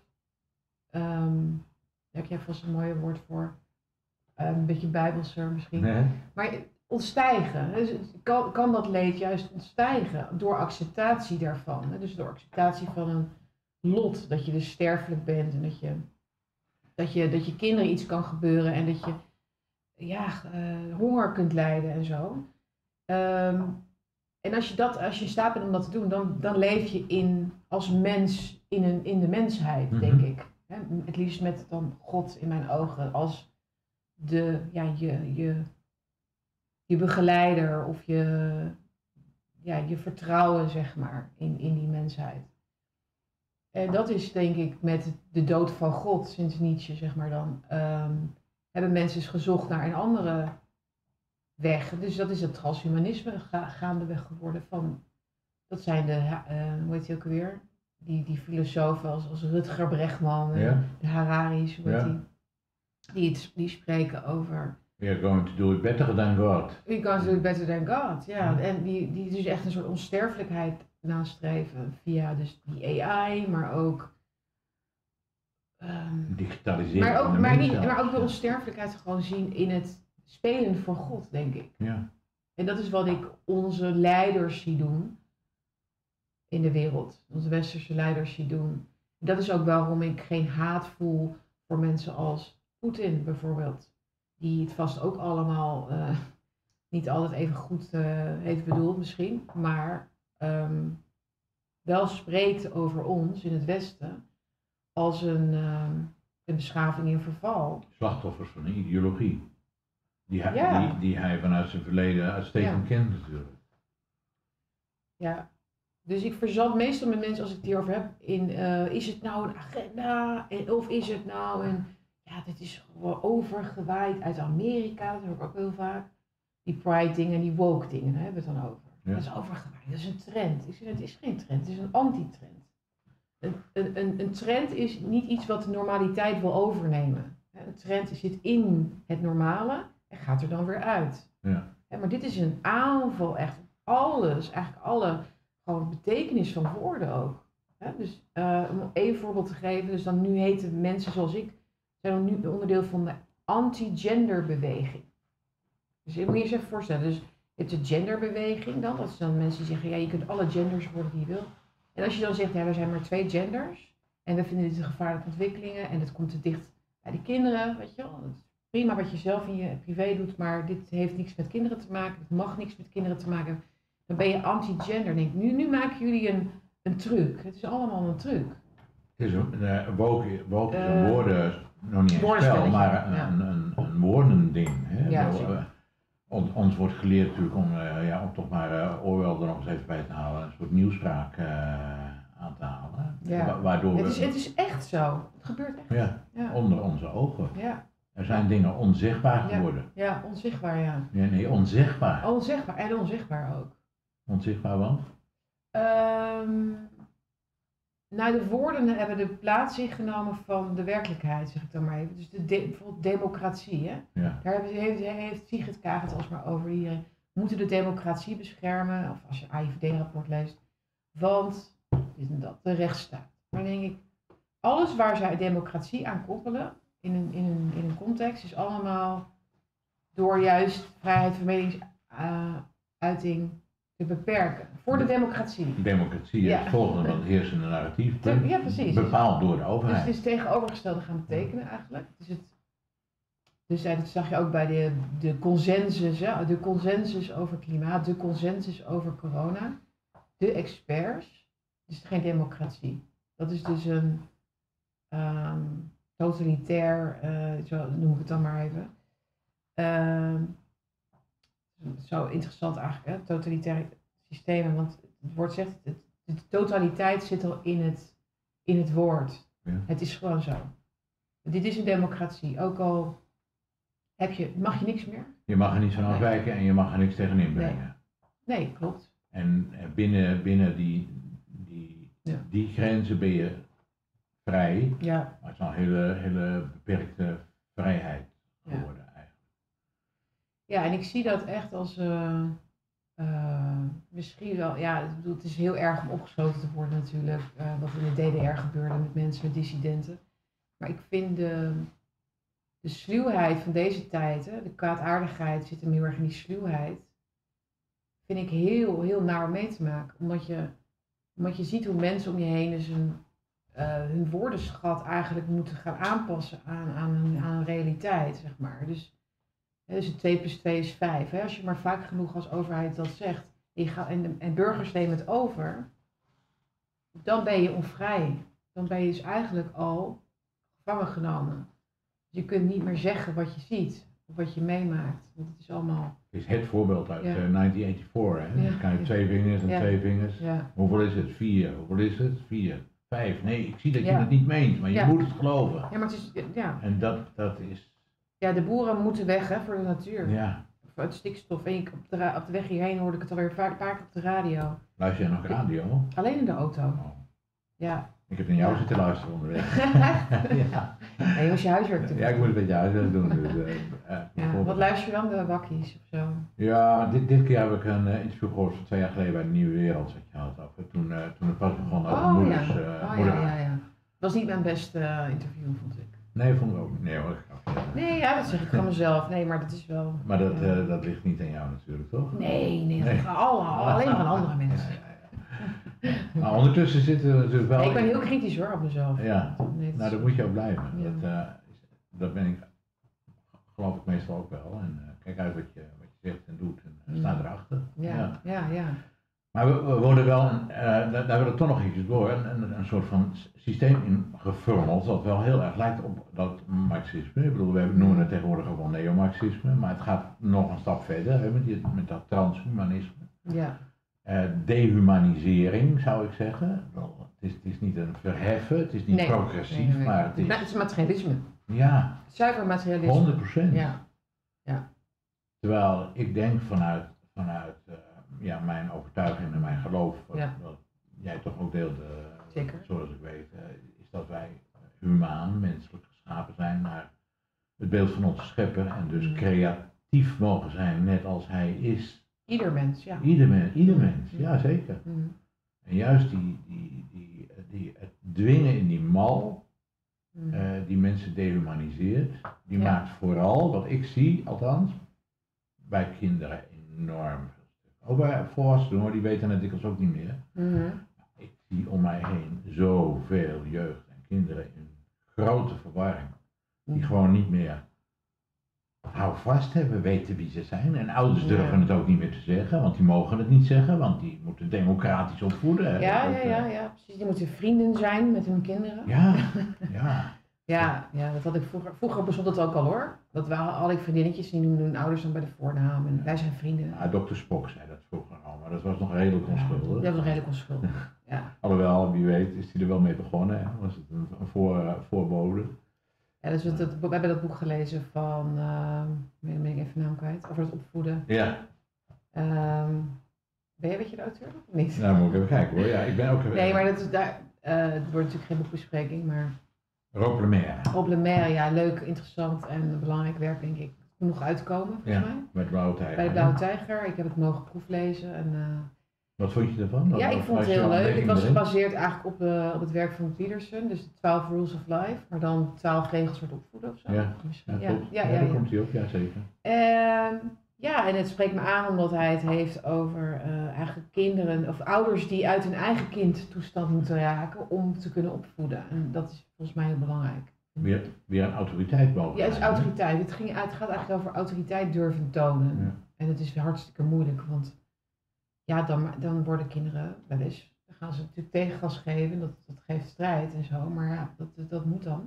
um, daar heb jij vast een mooi woord voor, uh, een beetje bijbelser misschien, nee. maar ontstijgen. Dus kan, kan dat leed juist ontstijgen door acceptatie daarvan. Dus door acceptatie van een lot, dat je dus sterfelijk bent en dat je, dat je, dat je kinderen iets kan gebeuren en dat je ja, uh, honger kunt lijden en zo. Um, en als je, dat, als je in staat bent om dat te doen, dan, dan leef je in, als mens in, een, in de mensheid, mm-hmm. denk ik. He, het liefst met dan God in mijn ogen als de, ja, je, je, je begeleider of je, ja, je vertrouwen, zeg maar, in, in die mensheid. En dat is denk ik met de dood van God, sinds Nietzsche, zeg maar dan, um, hebben mensen gezocht naar een andere weg. Dus dat is het transhumanisme ga, gaandeweg geworden van, dat zijn de, uh, hoe heet die ook alweer, die, die filosofen als, als Rutger Bregman en ja. de Harari's, hoe heet ja. die, die, het, die spreken over... We are going to do it better than God. We are going to do it better than God, ja. ja. En die, die dus echt een soort onsterfelijkheid nastreven via dus die A I, maar ook... Um, digitalisering. Maar ook, maar, niet, maar ook de onsterfelijkheid gewoon zien in het spelen voor God, denk ik. Ja. En dat is wat ik onze leiders zie doen in de wereld. Onze westerse leiders zie doen. Dat is ook waarom ik geen haat voel voor mensen als Poetin bijvoorbeeld. Die het vast ook allemaal uh, niet altijd even goed uh, heeft bedoeld misschien. Maar um, wel spreekt over ons in het Westen als een, um, een beschaving in verval. Slachtoffers van een ideologie. Die hij, ja. die, die hij vanuit zijn verleden uitstekend ja. kent natuurlijk. Ja, dus ik verzand meestal met mensen als ik het hierover heb in uh, is het nou een agenda en, of is het nou een, ja dit is gewoon overgewaaid uit Amerika, dat hoor ik ook heel vaak. Die pride dingen en die woke dingen, daar hebben we het dan over. Ja. Dat is overgewaaid, dat is een trend. Ik zeg, het is geen trend, het is een anti-trend. Een, een, een, een trend is niet iets wat de normaliteit wil overnemen. Een trend zit in het normale en gaat er dan weer uit. Ja. Maar dit is een aanval echt op alles, eigenlijk alle gewoon betekenis van woorden ook. Dus uh, om één voorbeeld te geven, dus dan nu heten mensen zoals ik, zijn dan nu onderdeel van de anti-genderbeweging. Dus je moet je eens even voorstellen, dus je hebt de genderbeweging dan, dat zijn dan mensen die zeggen, ja je kunt alle genders worden die je wil. En als je dan zegt, ja er zijn maar twee genders en we vinden dit een gevaarlijke ontwikkelingen en het komt te dicht bij de kinderen, weet je wel. Het is prima wat je zelf in je privé doet, maar dit heeft niks met kinderen te maken, het mag niks met kinderen te maken. Dan ben je anti-gender. Denk, nu, nu maken jullie een, een truc. Het is allemaal een truc. Het is een, uh, woke, woke is een Uh, woorden, nog niet eens spel, woordenspelletje, maar een, ja. een, een, een woordending. Hè? Ja, Bedoel, zeker. uh, on, ons wordt geleerd natuurlijk om, uh, ja, om toch maar uh, Orwell er nog eens even bij te halen, een soort nieuwspraak uh, aan te halen. Ja. Wa- waardoor Het is, we, het is echt zo. Het gebeurt echt. ja, Ja, onder onze ogen. ja, Er zijn dingen onzichtbaar Ja. geworden. ja onzichtbaar ja. Nee, nee, onzichtbaar. Onzichtbaar en onzichtbaar ook. Onzichtbaar want? Ehm nou, de woorden hebben de plaats ingenomen van de werkelijkheid, zeg ik dan maar even. Dus de de, bijvoorbeeld democratie, hè. Ja. Daar heeft, heeft, heeft Sigrid Kaag het alsmaar over hier. We moeten de democratie beschermen, of als je een A I V D-rapport leest, want dit en dat, de rechtsstaat. Maar dan denk ik, alles waar zij democratie aan koppelen, in een, in een, in een context, is allemaal door juist vrijheid van meningsuiting te beperken. Voor de democratie. Democratie is Ja. het volgende van het heersende narratief. Te- ja, precies. Bepaald door de Dus overheid. het is tegenovergestelde gaan betekenen eigenlijk. Dus, het, dus eh, dat zag je ook bij de, de consensus, hè? De consensus over klimaat, de consensus over corona, de experts. Het is geen democratie. Dat is dus een ehm, totalitair, eh, zo noem ik het dan maar even. Ehm, zo interessant eigenlijk, hè? Totalitaire systemen, want het woord zegt, het, de totaliteit zit al in het, in het woord. Ja. Het is gewoon zo. Dit is een democratie, ook al heb je, mag je niks meer? Je mag er niet van Nee. afwijken en je mag er niks tegenin brengen. Nee, klopt. En eh, binnen, binnen die, die, Ja. die grenzen ben je vrij, Ja, maar het is wel een hele, hele beperkte vrijheid Ja. geworden eigenlijk. ja en ik zie dat echt als eh, eh, misschien wel, ja, ik bedoel, het is heel erg om opgesloten te worden natuurlijk, eh, wat in de D D R gebeurde met mensen, met dissidenten. Maar ik vind de, de sluwheid van deze tijd, hè, de kwaadaardigheid zit hem heel erg in die sluwheid, vind ik heel, heel naar om mee te maken. Omdat je, omdat je ziet hoe mensen om je heen dus een, eh, hun woordenschat eigenlijk moeten gaan aanpassen aan, aan, een, aan een realiteit, zeg maar. Dus, hè, dus het twee plus twee is vijf. Hè. Als je maar vaak genoeg als overheid dat zegt je gaat, en, de, en burgers nemen het over, dan ben je onvrij. Dan ben je dus eigenlijk al gevangen genomen. Dus je kunt niet meer zeggen wat je ziet of wat je meemaakt. Want het is allemaal... Het is het voorbeeld uit Ja. eh, negentien eenennegentig. Hè? Ja. Dan kan je twee vingers en Ja. twee vingers. Ja, Hoeveel is het? Vier. Hoeveel is het? Vier. Vijf. Nee, ik zie dat je Ja. het niet meent, maar je Ja. moet het geloven. ja maar het is... Ja. En dat, dat is, ja, de boeren moeten weg hè, voor de natuur. ja. Voor het stikstof. En ik, op, de, ra- op de weg hierheen hoorde ik het alweer vaak, vaak op de radio. Luister je nog radio? Alleen in de auto. Oh. Ja. Ik heb naar jou Ja. zitten luisteren onderweg. ja. Nee, je moest je huiswerk doen. ja, ik moet het met jou huiswerk doen. Dus, uh, uh, Ja, bijvoorbeeld. wat luister je dan? De wakkies of zo? Ja, maar dit, dit keer heb ik een uh, interview gehoord van twee jaar geleden bij de Nieuwe Wereld. Wat je had over toen, uh, toen het pas begon over Oh ja. moeders. Uh, Oh moeder- ja, ja, ja. Dat was niet mijn beste eh, interview, vond ik. Nee, vond ik ook niet. Nee hoor. ik- Nee, ja, dat zeg ik van mezelf. Nee, maar dat is wel... Maar dat, ja. uh, dat ligt niet aan jou natuurlijk, toch? Nee, nee, dat Nee. gaan alle, alleen maar aan andere mensen. Ja, ja, ja. Maar ondertussen zitten we natuurlijk wel... Nee, ik ben heel kritisch hoor op mezelf. Ja, Nee, dat nou is- dat moet je ook blijven. Ja. Dat, uh, is- dat ben ik, geloof ik meestal ook wel. En uh, kijk uit wat je, wat je zegt en doet en uh, sta Ja. erachter. Ja, ja, ja. Maar we, we worden wel, een, uh, daar, daar wil ik toch nog iets door, een, een, een soort van s- systeem in gefurmeld dat wel heel erg lijkt op dat marxisme. Ik bedoel, we noemen het tegenwoordig ook wel neomarxisme, maar het gaat nog een stap verder hè, met, die, met dat transhumanisme. Ja, Uh, dehumanisering zou ik zeggen. Wel, het, is, het is niet een verheffen, het is niet Nee. progressief, nee, nee, nee. maar het is, Nou, het is materialisme. ja, Zuiver materialisme. honderd procent. Ja, Terwijl ik denk vanuit, vanuit uh, ja, mijn overtuiging en mijn geloof, wat, Ja. wat jij toch ook deelt, uh, Zeker. zoals ik weet, uh, is dat wij humaan, menselijk geschapen zijn naar het beeld van onze schepper en dus Mm. creatief mogen zijn, net als hij is. ieder mens, ja. Ieder, men, ieder mens, ja zeker. Mm. En juist die, die, die, die, het dwingen in die mal, Mm. uh, die mensen dehumaniseert, die Ja. maakt vooral, wat ik zie althans, bij kinderen enorm veel stuk. Ook bij volwassenen hoor, die weten het dikwijls ook niet meer. Mhm. Ik zie om mij heen zoveel jeugd en kinderen in grote verwarring. Die Mhm. gewoon niet meer houvast hebben, weten wie ze zijn. En ouders Ja. durven het ook niet meer te zeggen, want die mogen het niet zeggen, want die moeten moeten democratisch opvoeden. Hè? Ja, Dat, ja, ja, eh, ja, precies. Die moeten vrienden zijn met hun kinderen. Ja, ja. Ja, ja, dat had ik vroeger. Vroeger bestond het ook al hoor. Dat waren al ik vriendinnetjes die noemden hun ouders dan bij de voornaam. En wij zijn vrienden. Ja, dokter Spock zei dat vroeger al, maar dat was nog redelijk onschuldig. Ja, dat was redelijk onschuldig. Ja. Alhoewel, wie weet, is hij er wel mee begonnen. Hè? Was het een, een voor, voorbode? Ja, dus het, het, we hebben dat boek gelezen van, uh, ben ben ik even de naam kwijt, over het opvoeden. Ja. Um, ben je, weet je de auteur of niet? Nou, moet ik even kijken hoor. Ja, ik ben ook... Nee, maar dat is daar, uh, het wordt natuurlijk geen boekbespreking, maar... Rob Lemaire. Rob Lemaire, ja, leuk, interessant en belangrijk werk denk ik. Het moet nog uitkomen, volgens Ja, mij. met Blauwe Tijger. Bij de Blauwe Tijger, ik heb het mogen proeflezen en... Uh, Wat vond je ervan? ja, ik Wat vond het was heel jouw leuk. Het beleving was erin? gebaseerd eigenlijk op, uh, op het werk van Peterson, dus de twaalf Rules of Life, maar dan twaalf regels voor het opvoeden of zo. Ja, Misschien. ja, Ja, klopt. ja, Ja, ja, daar ja. komt hij op, ja zeker. Ehm, ja, en het spreekt me aan omdat hij het heeft over uh, eigenlijk kinderen of ouders die uit hun eigen kindtoestand moeten raken om te kunnen opvoeden. En dat is volgens mij heel belangrijk. Weer, weer een autoriteit boven. Ja, het is autoriteit. Het, ging, het gaat eigenlijk over autoriteit durven tonen. Ja. En het is hartstikke moeilijk, want ja, dan, dan worden kinderen wel eens, dan gaan ze natuurlijk tegengas geven, dat, dat geeft strijd en zo, maar ja, dat, dat, dat moet dan.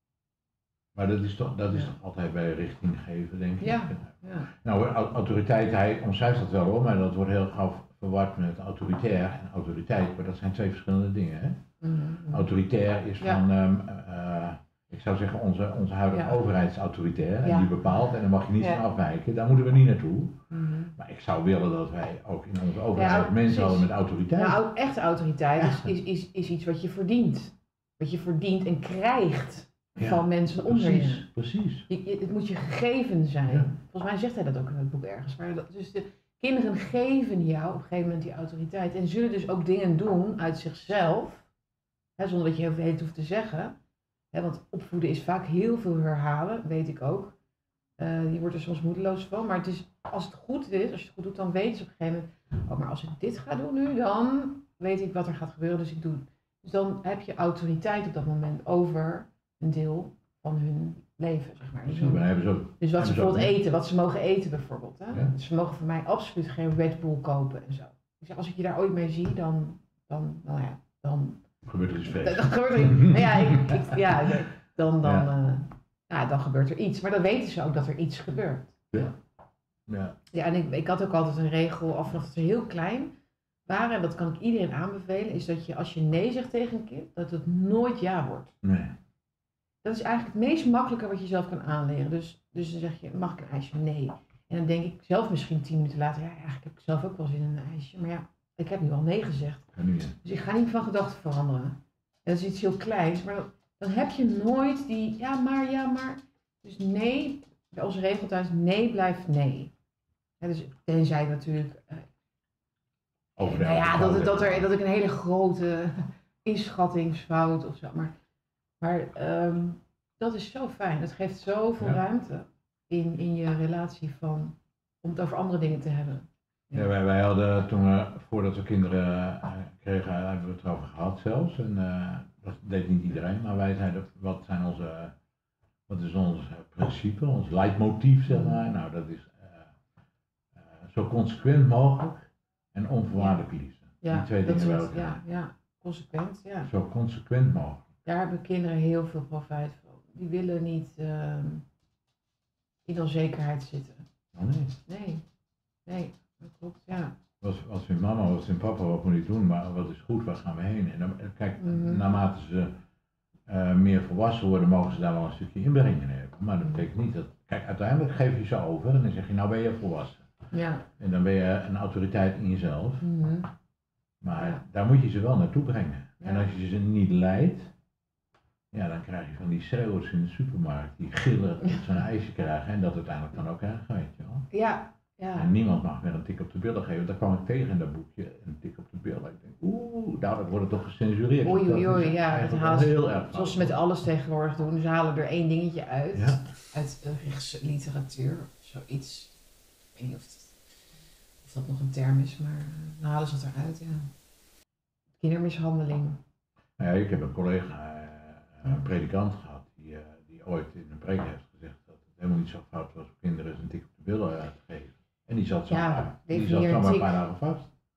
Maar dat is toch, dat is Ja. toch altijd bij richting geven, denk ik. Ja, ja. Nou, au- autoriteit, hij omschrijft dat wel hoor, maar dat wordt heel gauw verward met autoritair en autoriteit, maar dat zijn twee verschillende dingen. Hè? Mhm. Autoritair is Ja. van, ehm, eh, ik zou zeggen, onze, onze huidige Ja. overheid is autoritair en Ja. die bepaalt en daar mag je niet Ja. van afwijken, daar moeten we niet naartoe. Mhm. Maar ik zou willen dat wij ook in onze overheid Ja, mensen precies. hadden met autoriteit. Nou, au- echte autoriteit is, Ja. is, is, is iets wat je verdient. Wat je verdient en krijgt Ja, van mensen onder je. Precies, precies. Je- je- Het moet je gegeven zijn. Ja. Volgens mij zegt hij dat ook in het boek ergens. Maar dat, dus de kinderen geven jou op een gegeven moment die autoriteit. En zullen dus ook dingen doen uit zichzelf. Hè, zonder dat je heel veel hoeft te zeggen. Hè, want opvoeden is vaak heel veel herhalen, weet ik ook. Uh, je wordt er soms moedeloos van. Maar het is, als het goed is, als je het goed doet, dan weten ze op een gegeven moment. Oh, maar als ik dit ga doen nu, dan weet ik wat er gaat gebeuren. Dus ik doe. Dus dan heb je autoriteit op dat moment over een deel van hun leven, zeg maar. Precies, maar dan hebben ze ook, Dus wat ze hebben ze ook bijvoorbeeld eten, wat ze mogen eten bijvoorbeeld. Hè? Ja. Ze mogen voor mij absoluut geen Red Bull kopen en zo. Ik zeg, als ik je daar ooit mee zie, dan, dan, nou ja, dan, gebeurt er iets dan, feest. dan gebeurt er iets. Nou ja, ik, ik, ja, dan, dan, Ja. ja. ja, dan gebeurt er iets. Maar dan weten ze ook dat er iets gebeurt. Ja. Ja. Ja, en ik, ik had ook altijd een regel, af vanaf dat ze heel klein waren, en dat kan ik iedereen aanbevelen, is dat je als je nee zegt tegen een kind, dat het nooit ja wordt. Nee. Dat is eigenlijk het meest makkelijke wat je zelf kan aanleren. Dus, dus dan zeg je, mag ik een ijsje? Nee. En dan denk ik zelf misschien tien minuten later, ja, eigenlijk heb ik zelf ook wel zin in een ijsje. Maar ja, ik heb nu al nee gezegd. Ga nu in. Dus ik ga niet van gedachten veranderen. En dat is iets heel kleins, maar dan, dan heb je nooit die, ja maar, ja maar. Dus nee, bij onze regel thuis, nee blijft nee. Ja, dus tenzij natuurlijk, uh, Over de nou ja, auto- dat, dat, er, dat ik een hele grote inschattingsfout of zo. Maar, maar ehm, dat is zo fijn. Het geeft zoveel Ja. ruimte in, in je relatie van, om het over andere dingen te hebben. Ja, wij, wij hadden toen we, voordat we kinderen uh, kregen, hebben we het erover gehad zelfs. En uh, dat deed niet iedereen, maar wij zeiden, wat zijn onze, wat is ons uh, principe, ons leidmotief, zeg maar. Nou, dat is uh, uh, zo consequent mogelijk en onvoorwaardelijk liefde. Ja, Die twee dat dingen bij soort- elkaar. ja, ja, consequent, ja. Zo consequent mogelijk. Daar hebben kinderen heel veel profijt van. Die willen niet ehm, in onzekerheid zitten. Oh nee. Nee, nee, dat klopt, ja. Wat, wat vindt mama, wat vindt papa, wat moet ik doen, maar wat is goed, waar gaan we heen? En dan, kijk, Mhm. naarmate ze uh, meer volwassen worden, mogen ze daar wel een stukje inbreng in hebben. Maar dat betekent niet dat, kijk, uiteindelijk geef je ze over en dan zeg je, nou ben je volwassen. Ja. En dan ben je een autoriteit in jezelf, Mhm. maar Ja. daar moet je ze wel naartoe brengen. Ja. En als je ze niet leidt, ja, dan krijg je van die schreeuwers in de supermarkt, die gillen dat ze een ijsje krijgen en dat uiteindelijk dan ook krijgen, weet je wel. Ja, ja. En niemand mag meer een tik op de billen geven. Daar kwam ik tegen in dat boekje, een tik op de billen. Ik denk, oeh, nou, dat wordt toch gecensureerd. Oei, Dat oei, is oei, ja. Dat eigenlijk haalt, wel heel erg zoals ze fout. met alles tegenwoordig doen. Ze halen er één dingetje uit. Ja. Uit de rechtse literatuur of zoiets. Ik weet niet of, het, of dat nog een term is, maar uh, dan halen ze het eruit, ja. Kindermishandeling. Nou ja, ik heb een collega, uh, een predikant gehad, die, uh, die ooit in een preek heeft gezegd dat het helemaal niet zo fout was om kinderen eens een tik op de billen uit te geven. En die zat Ja, zomaar, die definieer zat een zomaar een tik. paar dagen vast.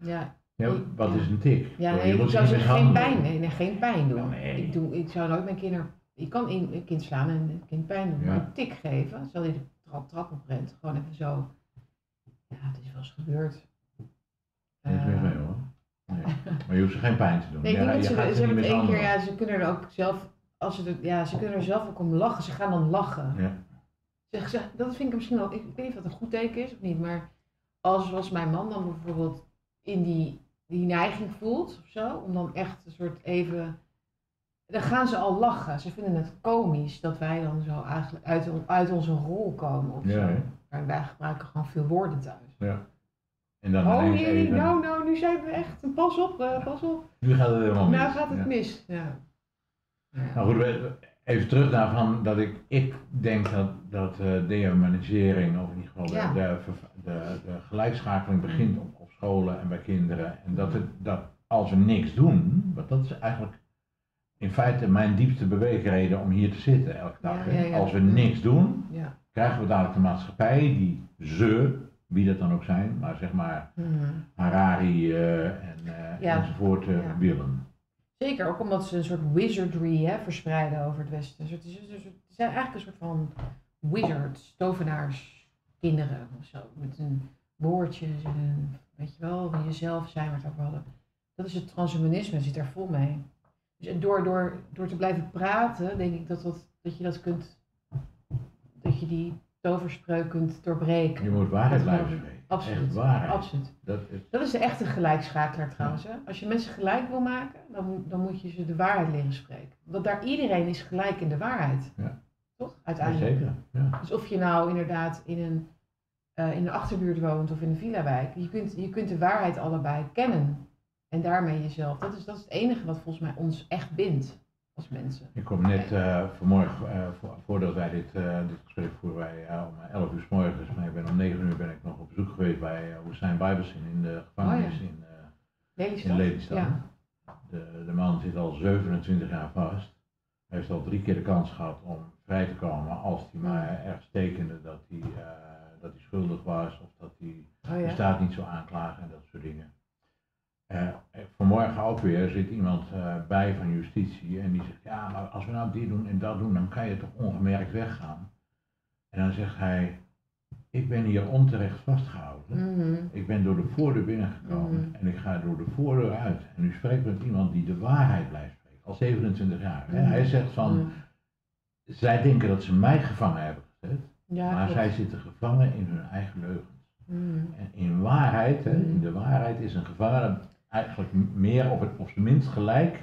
Ja. Ja, wat is een tik? Ja, Zo, nee, je ik moet zou ze niet zeggen geen mishandelen. pijn. Nee, nee, geen pijn doen. Ja, nee. Ik, doe, ik zou nooit mijn kinderen... Ik kan een, een kind slaan en een kind pijn doen, Ja. maar een tik geven, terwijl hij de trap, trap op rent. Gewoon even zo. Ja, het is wel eens gebeurd. Niks Eh, meer mee hoor. Nee. Maar je hoeft ze geen pijn te doen. Nee, ik Ja, denk dat je ze, gaat ze ze niet hebben het één keer, mishandelen. ja, ze kunnen er ook zelf, als ze er, ja, ze kunnen er zelf ook om lachen. Ze gaan dan lachen. Ja. Zeg, zeg, dat vind ik misschien wel, ik weet niet of dat een goed teken is of niet, maar als, als mijn man dan bijvoorbeeld in die, die neiging voelt of zo, om dan echt een soort even, dan gaan ze al lachen. Ze vinden het komisch dat wij dan zo eigenlijk uit, uit onze rol komen of Ja, zo. hè? Maar wij gebruiken gewoon veel woorden thuis. Ja. En dan Oh ineens jee, even. nou, nou, nu zijn we echt, pas op, uh, pas op. Nu gaat het helemaal mis. Nou gaat het Ja. mis. Ja. Ja. Nou goed, we- even terug daarvan dat ik, ik denk dat, dat uh, dehumanisering, of in ieder geval de, Ja. de, de, de gelijkschakeling begint op, op scholen en bij kinderen. En dat, het, dat als we niks doen, want dat is eigenlijk in feite mijn diepste beweegreden om hier te zitten elke dag. Ja, hè. ja, ja. Als we niks doen, Ja. krijgen we dadelijk de maatschappij die ze, wie dat dan ook zijn, maar zeg maar Mhm. Harari uh, en, uh, Ja. enzovoort uh, Ja. willen. Zeker, ook omdat ze een soort wizardry hè, verspreiden over het Westen. Een soort- Het is- het is- het zijn eigenlijk een soort van wizards, tovenaars, kinderen of zo. Met een woordjes en een, weet je wel, van jezelf zijn we het ook wel hadden. Dat is het transhumanisme, zit daar vol mee. Dus door, door, door te blijven praten, denk ik dat, dat, dat je dat kunt, dat je die toverspreuk kunt doorbreken. Je moet waarheid Dat blijven geloof ik. spreken. Absoluut. Echt waarheid. Absoluut. Dat is, Dat is de echte gelijkschakelaar trouwens. Hè? Als je mensen gelijk wil maken, dan, moet- dan moet je ze de waarheid leren spreken. Want daar iedereen is gelijk in de waarheid. Ja. Toch? ja, Uiteindelijk. zeker. Ja. Dus of je nou inderdaad in een, eh, in een achterbuurt woont of in een villa-wijk, je kunt, je kunt de waarheid allebei kennen. En daarmee jezelf. Dat is, dat is het enige wat volgens mij ons echt bindt als mensen. Ik kom net uh, vanmorgen, uh, vo voordat wij dit, uh, dit gesprek voeren, wij uh, om elf uur 's morgens, maar ik ben om negen uur ben ik nog op bezoek geweest bij uh, Hussein Bijbelsin in de gevangenis Oh ja. in, uh, Lelystad. in Lelystad. Ja. De, de man zit al zevenentwintig jaar vast. Hij heeft al drie keer de kans gehad om vrij te komen als hij maar ergens tekende dat hij, uh, dat hij schuldig was of dat hij Oh de ja. staat niet zou aanklagen en dat soort dingen. Uh, vanmorgen ook weer zit iemand uh, bij van justitie en die zegt, ja, maar als we nou dit doen en dat doen, dan kan je toch ongemerkt weggaan. En dan zegt hij, ik ben hier onterecht vastgehouden. Mhm. Ik ben door de voordeur binnengekomen Mhm. en ik ga door de voordeur uit. En u spreekt met iemand die de waarheid blijft spreken, al zevenentwintig jaar. Hè? Mhm. Hij zegt van, Mhm. zij denken dat ze mij gevangen hebben gezet, Ja, maar klopt. zij zitten gevangen in hun eigen leugens. Mhm. En in waarheid, hè, in Mhm. de waarheid is een gevangene eigenlijk meer of, het, of zijn minst gelijk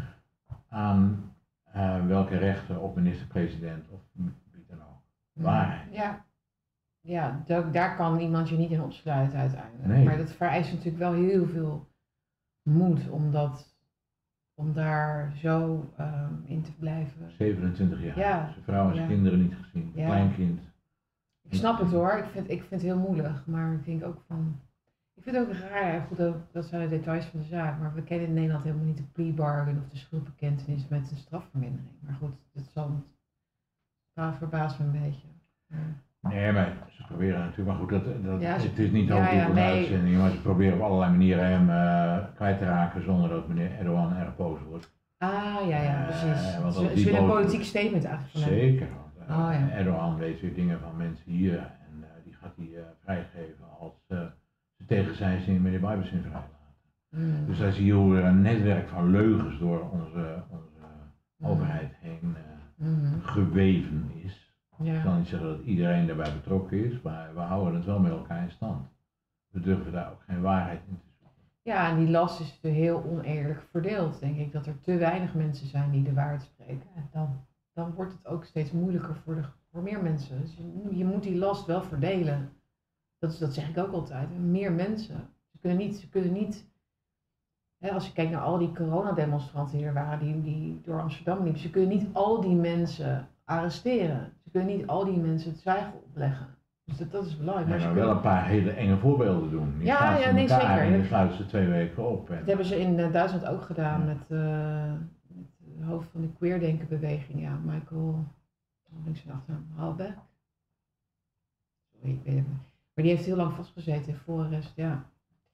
aan uh, welke rechten of minister-president of wie dan ook. Waarheid. Ja, ja da- daar kan iemand je niet in opsluiten uiteindelijk. Nee. Maar dat vereist natuurlijk wel heel veel moed om, dat, om daar zo ehm, in te blijven. zevenentwintig jaar. Ja. Zijn vrouw en zijn Ja. kinderen niet gezien. Ja. Kleinkind. Ik snap het hoor, ik vind, ik vind het heel moedig, maar ik denk ook van... Ik vind het ook raar, ja, goed, ook, dat zijn de details van de zaak, maar we kennen in Nederland helemaal niet de plea bargain of de schuldbekentenis met een strafvermindering. Maar goed, dat zal, dat verbaast me een beetje. Ja. Nee, maar ze proberen natuurlijk, maar goed, dat, dat, Ja, ze- het is niet ja, ook ja, een nee. uitzending, maar ze proberen op allerlei manieren hem uh, kwijt te raken zonder dat meneer Erdogan erg boos wordt. Ah, ja, ja, Eh, precies. want Ze, als ze die willen een boos politiek wordt- statement eigenlijk van hem. Zeker, want uh, Oh, ja. Erdogan weet weer dingen van mensen hier en uh, die gaat hij uh, vrijgeven als uh, ze tegen zijn zin meneer Bijbelsin vrijlaten. Mm. Dus daar zie je hoe er een netwerk van leugens door onze, onze Mm. overheid heen uh, Mhm. geweven is. Ik Ja. kan niet zeggen dat iedereen daarbij betrokken is, maar we houden het wel met elkaar in stand. We durven daar ook geen waarheid in te zoeken. ja, en die last is heel oneerlijk verdeeld, denk ik. Dat er te weinig mensen zijn die de waarheid spreken. En dan, dan wordt het ook steeds moeilijker voor, de, voor meer mensen. Dus je, je moet die last wel verdelen. Dat, is, dat zeg ik ook altijd. Meer mensen. Ze kunnen niet... Ze kunnen niet hè, als je kijkt naar al die coronademonstranten die er waren, die, die door Amsterdam liepen. Ze kunnen niet al die mensen arresteren. Ze kunnen niet al die mensen het zwijgen opleggen. Dus dat, dat is belangrijk. Maar, Maar ze maar wel kunnen- een paar hele enge voorbeelden doen. Die Ja, gaan ze ja, nee, elkaar zeker. en dan sluiten ze twee weken op. En, Dat hebben ze in eh, Duitsland ook gedaan Ja. met, eh, met het hoofd van de queerdenkenbeweging, ja, Michael, wat is zijn achternaam? Halbeck? Sorry, ik weet het niet. Maar die heeft heel lang vastgezeten in voorarrest, ja.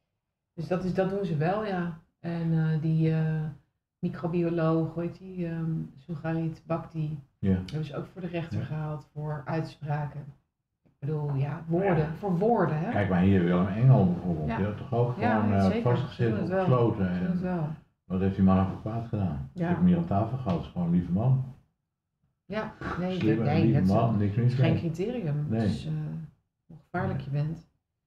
Dus dat, is, dat doen ze wel, ja. En uh, die uh, microbioloog, hoe heet die, um, Sugarit Bhakti, Ja. hebben ze ook voor de rechter Ja. gehaald voor uitspraken. Ik bedoel, ja, woorden, Ja. voor woorden, hè? Kijk maar hier, Willem Engel bijvoorbeeld, Ja. die had toch ook Ja, gewoon uh, zeker. vastgezet, Doen het wel. opgesloten. Ik vind het En wel. wat heeft die man nou voor kwaad gedaan? Ja. Ik heb hem hier aan tafel gehad, het is gewoon een lieve man. Ja, nee, Slim, dat, een nee, lieve dat is, man, niks dat mis is geen mee. criterium. Nee. Het is uh, hoe gevaarlijk je bent.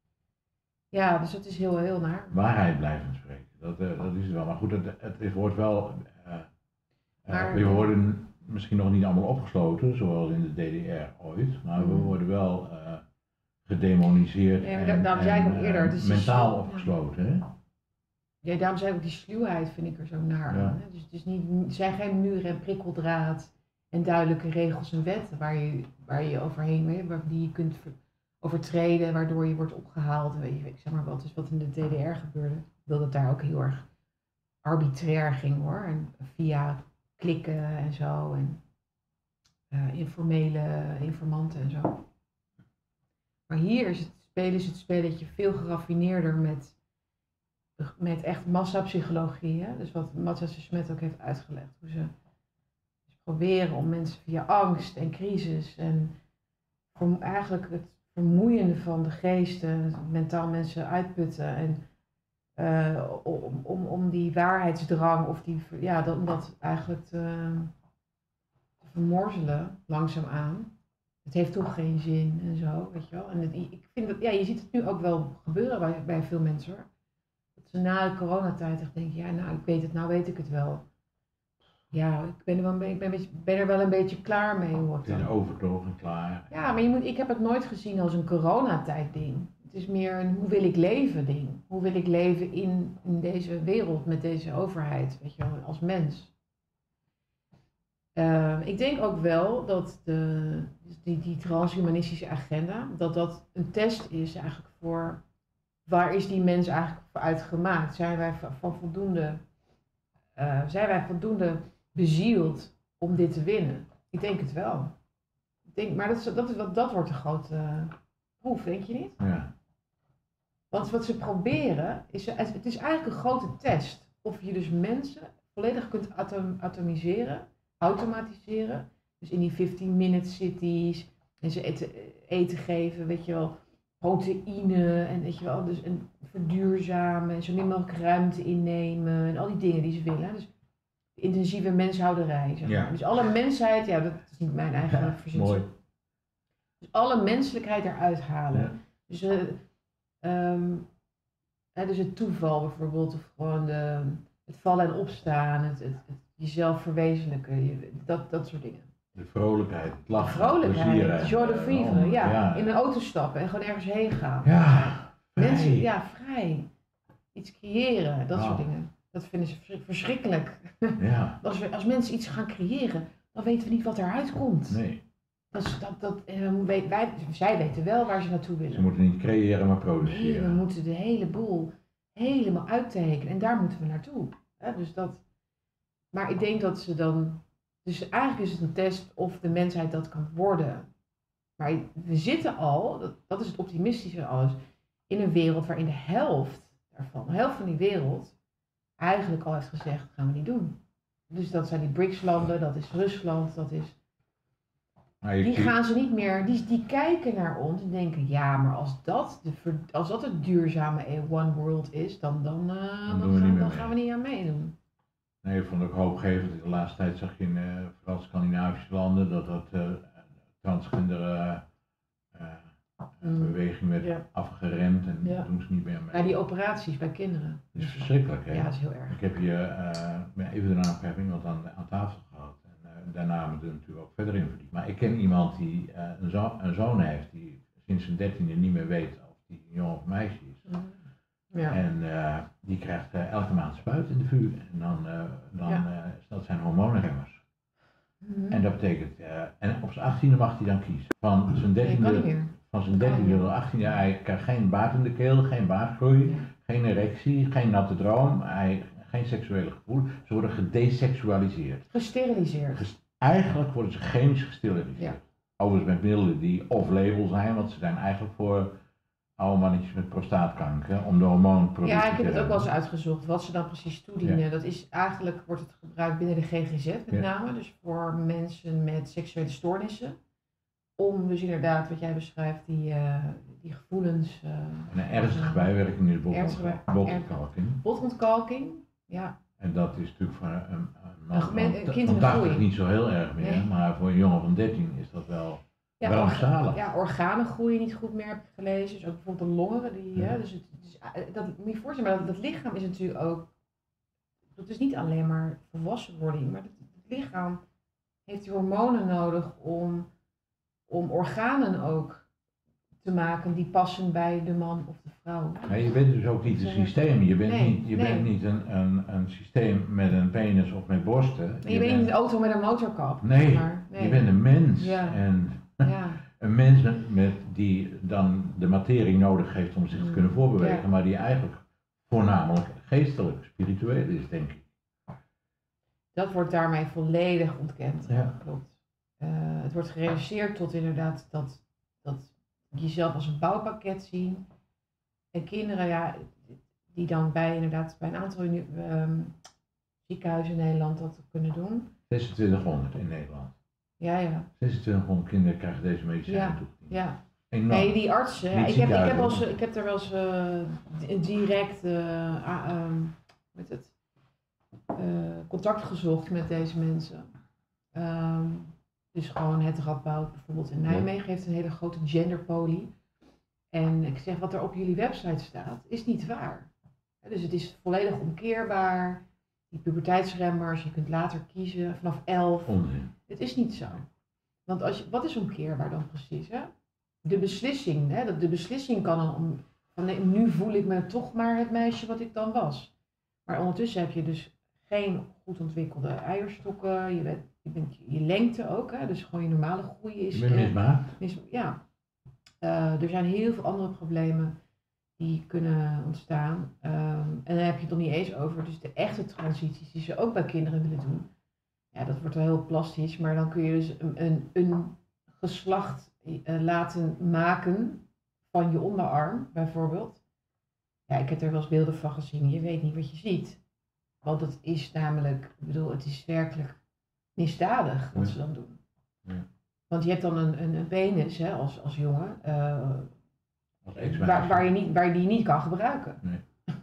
Ja, dus dat is heel, heel naar. Waarheid blijven spreken, dat, uh, dat is het wel. Maar goed, het, het, het wordt wel, uh, uh, Maar- we worden misschien nog niet allemaal opgesloten, zoals in de D D R ooit, maar we Mm. worden wel uh, gedemoniseerd Ja, maar en, daarom zei ik en, ook eerder, uh, het is mentaal zo- opgesloten. Hè? Ja, daarom zei ik ook die sluwheid vind ik er zo naar Ja. aan. Hè? Dus het, is niet, het zijn geen muren en prikkeldraad en duidelijke regels en wetten waar je, waar je overheen weet, waar, die je kunt ver- overtreden, waardoor je wordt opgehaald. Weet je, ik zeg maar wat, dus wat in de D D R gebeurde. Dat het daar ook heel erg arbitrair ging hoor. En via klikken en zo. En uh, informele informanten en zo. Maar hier is het, spelen ze het spelletje veel geraffineerder met, met echt massapsychologie. Hè? Dus wat Matthias de Smet ook heeft uitgelegd. Hoe ze dus proberen om mensen via angst en crisis en om eigenlijk het vermoeiende van de geesten, mentaal mensen uitputten en uh, om, om, om die waarheidsdrang of die, ja, om dat eigenlijk te, te vermorzelen langzaamaan. Het heeft toch geen zin en zo, weet je wel. En het, ik vind dat, ja, je ziet het nu ook wel gebeuren bij, bij veel mensen hoor. Dat ze na de coronatijd echt denken, ja nou ik weet het, nou weet ik het wel. Ja, ik ben er wel een, be- ik ben een beetje, ben er wel een beetje klaar mee hoor. Het is overtoog en klaar. Ja, maar je moet, ik heb het nooit gezien als een coronatijd ding. Het is meer een hoe wil ik leven ding. Hoe wil ik leven in, in deze wereld met deze overheid, weet je wel, als mens. Uh, ik denk ook wel dat de, die, die transhumanistische agenda, dat dat een test is eigenlijk voor waar is die mens eigenlijk voor uitgemaakt? Zijn wij van voldoende, uh, zijn wij voldoende bezield om dit te winnen? Ik denk het wel. Ik denk, maar dat, is, dat, is, dat, dat wordt een grote uh, proef, denk je niet? Ja. Want wat ze proberen, is, het is eigenlijk een grote test. Of je dus mensen volledig kunt atom, atomiseren, automatiseren. Dus in die fifteen minute cities. En ze eten, eten geven, weet je wel, proteïne en weet je wel, dus en verduurzamen en zo min mogelijk ruimte innemen en al die dingen die ze willen. Dus intensieve menshouderij, zeg maar. Ja. Dus alle mensheid, ja, dat is niet mijn eigen Ja, verzinsel. mooi. Dus alle menselijkheid eruit halen. Ja. Dus, uh, um, hè, dus het toeval bijvoorbeeld, of gewoon de, het vallen en opstaan, het, het, het jezelf verwezenlijken, je, dat, dat soort dingen. De vrolijkheid, het lachen, De vrolijkheid, plezier, joie de eh, vivre, allemaal, ja. ja. In een auto stappen en gewoon ergens heen gaan. Ja, Mensen, vrij. ja, vrij. Iets creëren, dat Nou. soort dingen. Dat vinden ze vers- verschrikkelijk. Ja, Als, we, als mensen iets gaan creëren, dan weten we niet wat eruit komt. nee. Dat, is- dat, dat, en we weet, wij, zij weten wel waar ze naartoe willen. Ze moeten niet creëren, maar Nee, produceren. we moeten de hele boel helemaal uittekenen en daar moeten we naartoe. Hè, dus dat, maar ik denk dat ze dan, dus eigenlijk is het een test of de mensheid dat kan worden. Maar we zitten al, dat, dat is het optimistische alles, in een wereld waarin de helft daarvan, de helft van die wereld, eigenlijk al heeft gezegd, gaan we niet doen. Dus dat zijn die BRICS-landen, dat is Rusland, dat is... Maar je Die ziet- gaan ze niet meer, die, die kijken naar ons en denken, ja, maar als dat, de, ver- als dat het duurzame One World is, dan, dan, uh, Dan dan, doen we gaan, niet dan meer gaan we niet aan meedoen. Nee, ik vond het ook hoopgevend. De laatste tijd zag je in uh, vooral Scandinavische landen dat dat uh, transgender uh, uh, Mm. beweging werd Ja. afgeremd en Ja. dat doen ze niet meer mee. Ja, die operaties bij kinderen. Dat is verschrikkelijk, hè? Ja, dat is heel erg. Ik heb hier uh, ben even daarna nog heb iemand aan, aan tafel gehad en uh, daarna hebben we er natuurlijk ook verder in verdiept. Maar ik ken iemand die uh, een, zo een zoon heeft die sinds zijn dertiende niet meer weet of die een jongen of een meisje is. Mm. Ja. En uh, die krijgt uh, elke maand spuit in de vuur en dan, uh, dan Ja. uh, dat zijn hormonenremmers. Mhm. En dat betekent, uh, en op zijn achttiende mag hij dan kiezen. Van zijn Nee, kan niet dertiende, meer. van zijn Kan dertiende niet tot meer. achttiende, hij krijgt geen baard in de keel, geen baardgroei, Ja. geen erectie, geen natte droom, hij, geen seksuele gevoel. Ze worden gedesexualiseerd. Gesteriliseerd. Ges- Eigenlijk worden ze chemisch gesteriliseerd. Ja. Overigens met middelen die off-label zijn, want ze zijn eigenlijk voor oude mannetjes met prostaatkanker om de hormoonproductie Ja, te ik heb het ook remmen. wel eens uitgezocht wat ze dan precies toedienen. Ja. Dat is eigenlijk, wordt het gebruikt binnen de G G Z met Ja. name, dus voor mensen met seksuele stoornissen. Om dus inderdaad, wat jij beschrijft, die, uh, die gevoelens... Uh, En een ernstige bijwerking is Ernstige bij- botontkalking. botontkalking, ja. En dat is natuurlijk voor een, een man Een geme- van, een kind van in tachtig groei. niet zo heel erg meer, Nee. maar voor een jongen van dertien is dat wel Ja, rampzalig. orga- ja, organen groeien niet goed meer, heb ik gelezen. Dus ook bijvoorbeeld de longen. Die, Ja. hè, dus het, het is, dat moet je je voorstellen, maar dat, dat lichaam is natuurlijk ook... Dat is niet alleen maar volwassenwording, maar het, het lichaam heeft die hormonen nodig om, om organen ook te maken die passen bij de man of de vrouw. Maar je bent dus ook niet een systeem. Je bent Nee, niet, je nee. bent niet een, een, een systeem met een penis of met borsten. En je bent niet een auto met een motorkap. Nee, maar, nee. je bent een mens. Ja. En Ja. een mens met, met die dan de materie nodig heeft om zich te Mm. kunnen voorbewegen, Ja. maar die eigenlijk voornamelijk geestelijk, spiritueel is, denk ik. Dat wordt daarmee volledig ontkend. Ja. Klopt. Uh, het wordt gereduceerd tot inderdaad dat, dat jezelf als een bouwpakket zien. En kinderen, ja, die dan bij inderdaad bij een aantal um, ziekenhuizen in Nederland dat kunnen doen. zesentwintighonderd in Nederland. Ja, ja. zesentwintighonderd kinderen krijgen deze medicijnen Ja, toegediend. ja. Enorm. Nee, die artsen. Niet Ik heb, ik, heb ziekenhuizen, wel eens, maar- ik heb er wel eens uh, direct uh, ah, um, met het, uh, contact gezocht met deze mensen. Um, dus gewoon het Radboud bijvoorbeeld in Nijmegen heeft een hele grote genderpolie. En ik zeg, wat er op jullie website staat, is niet waar. Dus het is volledig omkeerbaar. Die puberteitsremmers, je kunt later kiezen vanaf elf. Onzin. Het is niet zo. Want als je, wat is omkeerbaar dan precies? Hè? De beslissing, hè? Dat de beslissing kan dan om, van nee, nu voel ik me toch maar het meisje wat ik dan was. Maar ondertussen heb je dus geen goed ontwikkelde eierstokken, je bent je, bent je lengte ook, hè? Dus gewoon je normale groei is... Je bent mismaakt. Mis, ja, uh, er zijn heel veel andere problemen die kunnen ontstaan. Um, en dan heb je het nog niet eens over dus de echte transities die ze ook bij kinderen willen doen. Ja, dat wordt wel heel plastisch, maar dan kun je dus een, een, een geslacht uh, laten maken van je onderarm, bijvoorbeeld. Ja, ik heb er wel eens beelden van gezien, je weet niet wat je ziet. Want het is namelijk, ik bedoel, het is werkelijk misdadig wat Ja. ze dan doen. Ja. Want je hebt dan een, een, een penis hè, als, als jongen, uh, Als ex-meisje. waar, waar, je niet, waar je die niet kan gebruiken. Nee.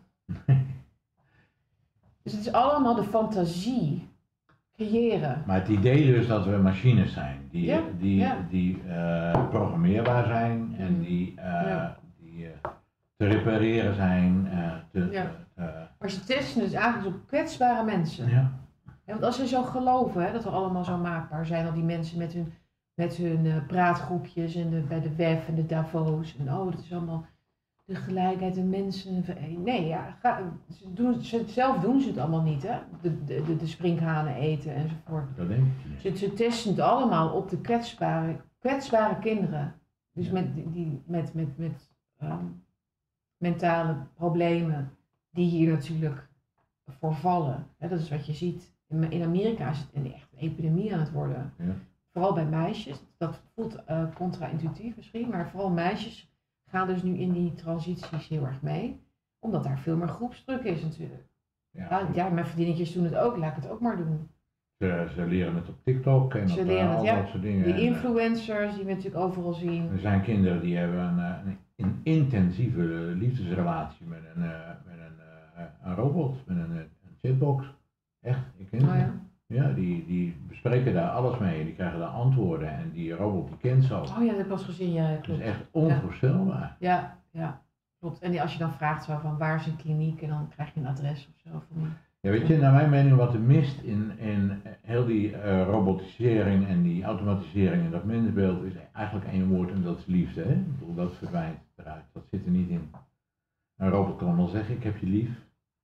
Dus het is allemaal de fantasie creëren. Maar het idee dus dat we machines zijn, die, Ja, die, ja. die uh, programmeerbaar zijn en Mm. die, uh, Ja. die uh, te repareren zijn. Uh, te, Ja. uh, Maar ze testen dus eigenlijk op kwetsbare mensen. ja. Ja, want als ze zo geloven hè, dat we allemaal zo maakbaar zijn, al die mensen met hun, met hun uh, praatgroepjes en de, bij de W E F en de Davos. En oh, dat is allemaal de gelijkheid en mensen. Nee, ja, ga, ze doen, ze, zelf doen ze het allemaal niet, hè? De, de, de, de sprinkhanen eten enzovoort. Dat denk ik niet. Ze, ze testen het allemaal op de kwetsbare, kwetsbare kinderen. Dus Ja. met, die- die, met, met, met um, mentale problemen die hier natuurlijk voor vallen. Hè, dat is wat je ziet. In, in Amerika is het een echt een epidemie aan het worden. Ja. Vooral bij meisjes. Dat voelt uh, contra-intuïtief misschien, maar vooral meisjes gaan dus nu in die transities heel erg mee. Omdat daar veel meer groepsdruk is natuurlijk. Ja, Ja, ja, mijn vriendinnetjes doen het ook, laat ik het ook maar doen. Ze, ze leren het op TikTok en Ze op leren uh, het, al ja. dat soort dingen. Die En, uh, influencers die we natuurlijk overal zien. er zijn kinderen die hebben een, uh, een, een intensieve liefdesrelatie met een, uh, met een, uh, een robot, met een, een chatbox. Echt, ik ken Oh ze. ja. Ja, die, die bespreken daar alles mee, die krijgen daar antwoorden en die robot die kent ze ook. Oh ja, dat heb ik wel eens gezien, ja, Het is klopt. echt onvoorstelbaar. Ja, ja, klopt. En die- als je dan vraagt zo van waar is een kliniek en dan krijg je een adres of zo. Van, Ja, weet je, naar mijn mening wat er mist in, in heel die uh, robotisering en die automatisering en dat mensbeeld is eigenlijk één woord en dat is liefde. Hè? Ik bedoel, dat verdwijnt eruit, dat zit er niet in. Een robot kan wel zeggen ik heb je lief,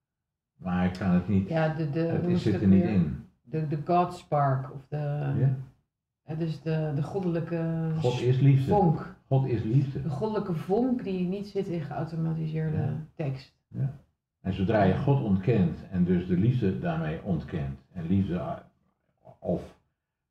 maar ik kan het niet, ja, de, de, het hoe is, is zit het er niet weer? in. De, de God Spark of de, Ja? hè, dus de, de goddelijke God is liefde. vonk. God is liefde. De goddelijke vonk die niet zit in geautomatiseerde Ja. tekst. Ja. En zodra je God ontkent en dus de liefde daarmee ontkent en liefde uh, of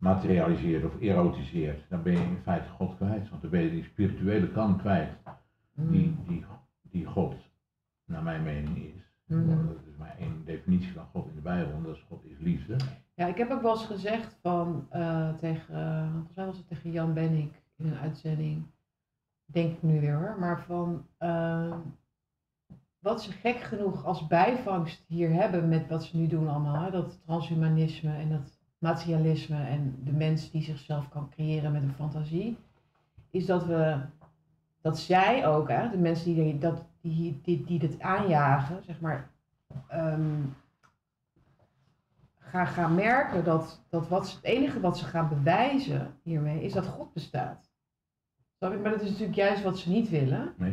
materialiseert of erotiseert, dan ben je in feite God kwijt, want dan ben je die spirituele kant kwijt. die, die, die God, naar mijn mening, is. Mm. Dat is maar één definitie van God in de Bijbel, en dat is God is liefde. Ja, ik heb ook wel eens gezegd van uh, tegen, uh, volgens mij was het tegen Jan Bennik in een uitzending, denk ik nu weer hoor, maar van uh, wat ze gek genoeg als bijvangst hier hebben met wat ze nu doen allemaal, hè? Dat transhumanisme en dat materialisme en de mens die zichzelf kan creëren met een fantasie, is dat we, dat zij ook, hè, de mensen die, dat, die, die, die dit aanjagen, zeg maar, um, gaan, gaan merken dat, dat wat, het enige wat ze gaan bewijzen hiermee is dat God bestaat. Maar dat is natuurlijk juist wat ze niet willen. Nee.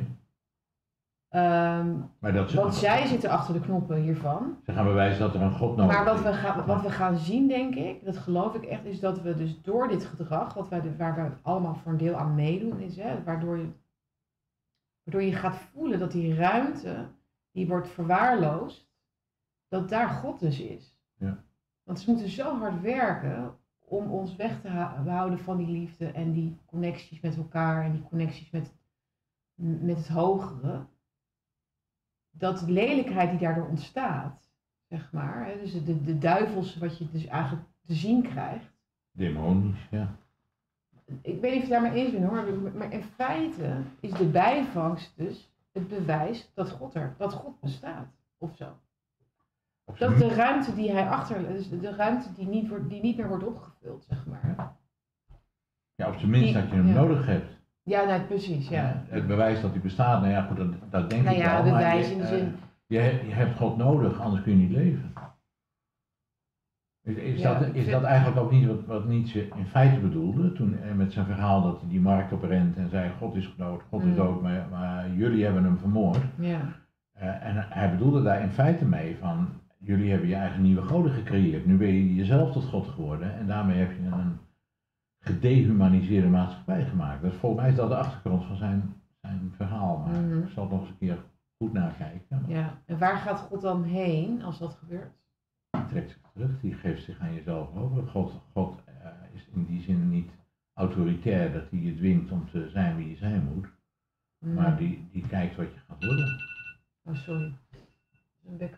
Um, maar dat ze want zij zitten achter de knoppen hiervan. Ze gaan bewijzen dat er een God nodig is. Maar wat we, gaan, wat we gaan zien, denk ik, dat geloof ik echt, is dat we dus door dit gedrag, wat wij de, waar we allemaal voor een deel aan meedoen, is, hè, waardoor, je, waardoor je gaat voelen dat die ruimte, die wordt verwaarloosd, dat daar God dus is. Ja. Want ze moeten zo hard werken om ons weg te houden van die liefde en die connecties met elkaar en die connecties met, met het hogere. Dat de lelijkheid die daardoor ontstaat, zeg maar, hè, dus de, de duivels wat je dus eigenlijk te zien krijgt. Demonisch, ja. Ik weet niet of je het daarmee eens bent hoor, maar in feite is de bijvangst dus het bewijs dat God er, dat God bestaat, of zo. Dat de ruimte die hij achterlaat, dus de ruimte die niet, wordt, die niet meer wordt opgevuld, zeg maar. Ja, of tenminste dat je hem ja. nodig hebt. Ja, nee, precies, ja. ja. Het bewijs dat hij bestaat, nou ja, goed, dat, dat denk nou ik ja, wel. bewijs maar in de je, zin... uh, je, je hebt God nodig, anders kun je niet leven. Is, is, ja, dat, is vind... dat eigenlijk ook niet wat, wat Nietzsche in feite bedoelde, toen met zijn verhaal dat hij die markt op rent en zei, God is dood, God mm. is dood, maar, maar jullie hebben hem vermoord. Ja. Uh, en hij bedoelde daar in feite mee van, jullie hebben je eigen nieuwe goden gecreëerd, nu ben je jezelf tot God geworden en daarmee heb je een gedehumaniseerde maatschappij gemaakt. Dus volgens mij is dat de achtergrond van zijn, zijn verhaal, maar mm-hmm. ik zal het nog eens een keer goed nakijken. Maar... Ja, en waar gaat God dan heen als dat gebeurt? Die trekt zich terug, die geeft zich aan jezelf over. God, God uh, is in die zin niet autoritair dat hij je dwingt om te zijn wie je zijn moet, mm. maar die, die kijkt wat je gaat worden. Oh, sorry. Een wekker.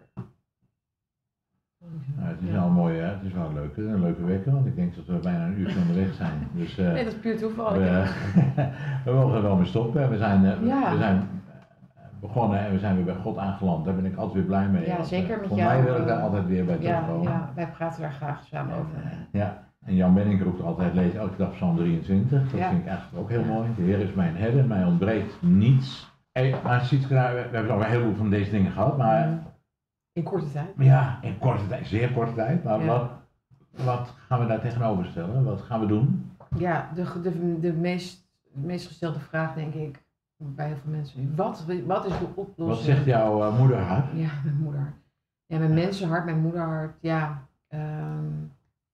Nou, het is wel mooi, hè? Het is wel leuk, een leuke wekker, want ik denk dat we bijna een uur onderweg zijn. Dus, uh, nee, dat is puur toeval. We, we mogen er wel mee stoppen. We zijn, uh, ja. we zijn begonnen en we zijn weer bij God aangeland. Daar ben ik altijd weer blij mee. Ja, want, zeker met voor jou. Voor mij wil ik daar altijd weer bij terugkomen. Ja, ja, wij praten daar graag samen en, over. Ja, en Jan Benink roept altijd, lees elke dag Psalm drieëntwintig. Dat ja. vind ik eigenlijk ook heel ja. mooi. De Heer is mijn herder, mij ontbreekt niets. Hey, maar Sietske, we hebben al een heleboel van deze dingen gehad, maar... Mm. In korte tijd? Ja, in korte tijd, zeer korte tijd. Maar ja. wat, wat gaan we daar tegenover stellen? Wat gaan we doen? Ja, de, de, de, meest, de meest gestelde vraag denk ik bij heel veel mensen nu. Wat, wat is de oplossing? Wat zegt jouw uh, moederhart? Ja, mijn moederhart. Ja, mijn ja. mensenhart, mijn moederhart. Ja. Um,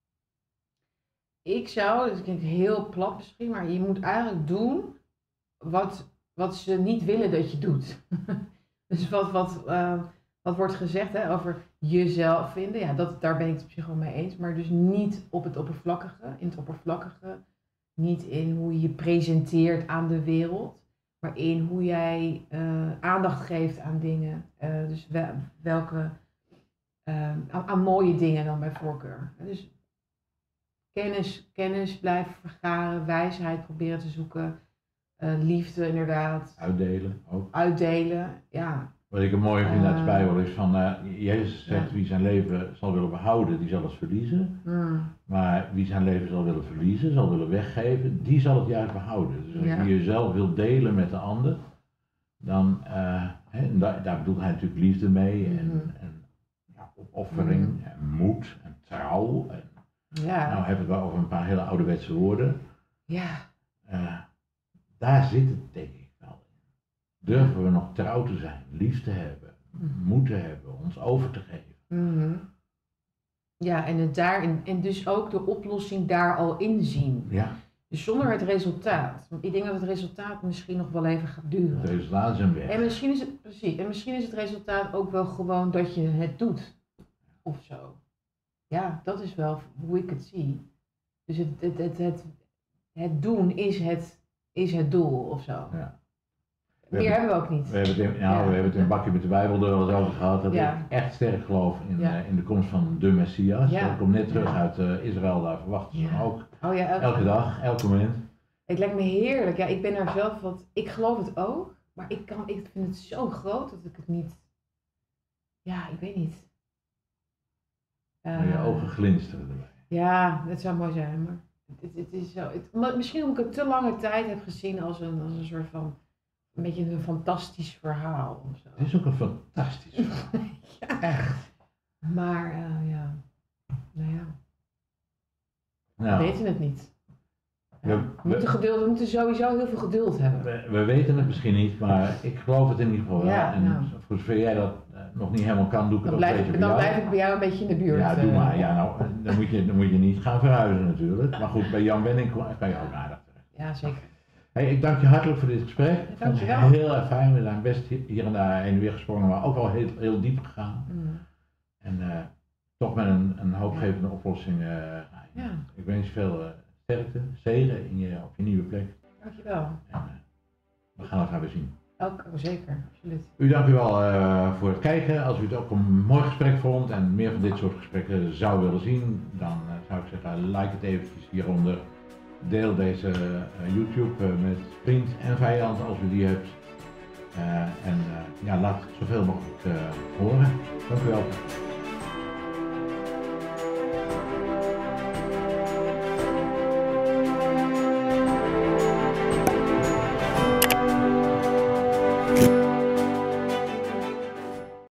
ik zou, dat klinkt heel plat misschien, maar je moet eigenlijk doen wat, wat ze niet willen dat je doet. Dus wat... wat uh, Wat wordt gezegd hè, over jezelf vinden, ja, dat, daar ben ik het op zich wel mee eens. Maar dus niet op het oppervlakkige, in het oppervlakkige. Niet in hoe je je presenteert aan de wereld. Maar in hoe jij uh, aandacht geeft aan dingen. Uh, dus wel, welke, uh, aan, aan mooie dingen dan bij voorkeur. Dus kennis, kennis blijven vergaren, wijsheid proberen te zoeken. Uh, liefde inderdaad. Uitdelen ook. Uitdelen, ja. Wat ik een mooie vind uit de Bijbel is van, uh, Jezus zegt ja. wie zijn leven zal willen behouden, die zal het verliezen. Mm. Maar wie zijn leven zal willen verliezen, zal willen weggeven, die zal het juist behouden. Dus als ja. je jezelf wil delen met de ander, dan, uh, hè, daar, daar bedoelt hij natuurlijk liefde mee en, mm. en ja, opoffering mm. en moed en trouw. En, ja. Nou hebben we het wel over een paar hele ouderwetse woorden. Ja. Uh, daar zit het denk ik. Durven we nog trouw te zijn, lief te hebben, moed te hebben, ons over te geven. Mm-hmm. Ja, en, het daarin, en dus ook de oplossing daar al in zien. Ja. Dus zonder het resultaat. Want ik denk dat het resultaat misschien nog wel even gaat duren. Het resultaat is een weg. En misschien is het, precies, en misschien is het resultaat ook wel gewoon dat je het doet. Of zo. Ja, dat is wel hoe ik het zie. Dus het, het, het, het, het doen is het, is het doel of zo. Ja. Meer hebben, hebben we ook niet. We hebben, het in, nou, Ja. we hebben het in een bakje met de Bijbel er wel eens over gehad. Dat Ja. ik echt sterk geloof in, Ja. uh, in de komst van de Messias. Ja. Ik kom net terug Ja. uit uh, Israël, daar verwachten ze Ja. hem ook. Oh ja, elke, Elke dag, elk moment. Het lijkt me heerlijk. Ja, ik ben daar zelf wat. Ik geloof het ook, maar ik, kan, ik vind het zo groot dat ik het niet. Ja, ik weet niet. Uh, Maar je ogen glinsteren erbij. Ja, het zou mooi zijn, maar het, het is zo. Het, maar misschien omdat ik het te lange tijd heb gezien als een, als een soort van. Een beetje een fantastisch verhaal of zo. Het is ook een fantastisch verhaal. Ja. Echt. Maar uh, ja, nou ja, we Nou, weten het niet. Ja, We- we, moeten geduld, we moeten sowieso heel veel geduld hebben. we, we weten het misschien niet, maar ik geloof het in ieder geval wel. Ja, en nou. voor zover jij dat uh, nog niet helemaal kan, doe ik het Dan ook een blijf, beetje ik, bij dan jou. blijf ik bij jou een beetje in de buurt. Ja, doe eh. maar. Ja, nou, dan moet, je, dan moet je niet gaan verhuizen natuurlijk. Maar goed, bij Jan Wenning kan je ook aardig terecht. Ja, zeker. Hey, ik dank je hartelijk voor dit gesprek. Ik vond het Dankjewel. heel erg fijn. We zijn best hier en daar heen en weer gesprongen, maar ook wel heel, heel diep gegaan. Mm. En uh, toch met een, een hoopgevende oplossing. Uh, Ja, Ik wens je veel uh, sterkte, zegen in je, op je nieuwe plek. dankjewel. En, uh, we gaan elkaar weer zien. Ook, oh, zeker, absoluut. U dank u wel uh, voor het kijken. Als u het ook een mooi gesprek vond en meer van dit soort gesprekken zou willen zien, dan uh, zou ik zeggen like het eventjes hieronder. Deel deze uh, YouTube uh, met vriend en vijand als u die hebt. Uh, en uh, ja, laat het zoveel mogelijk uh, horen. Dank u wel.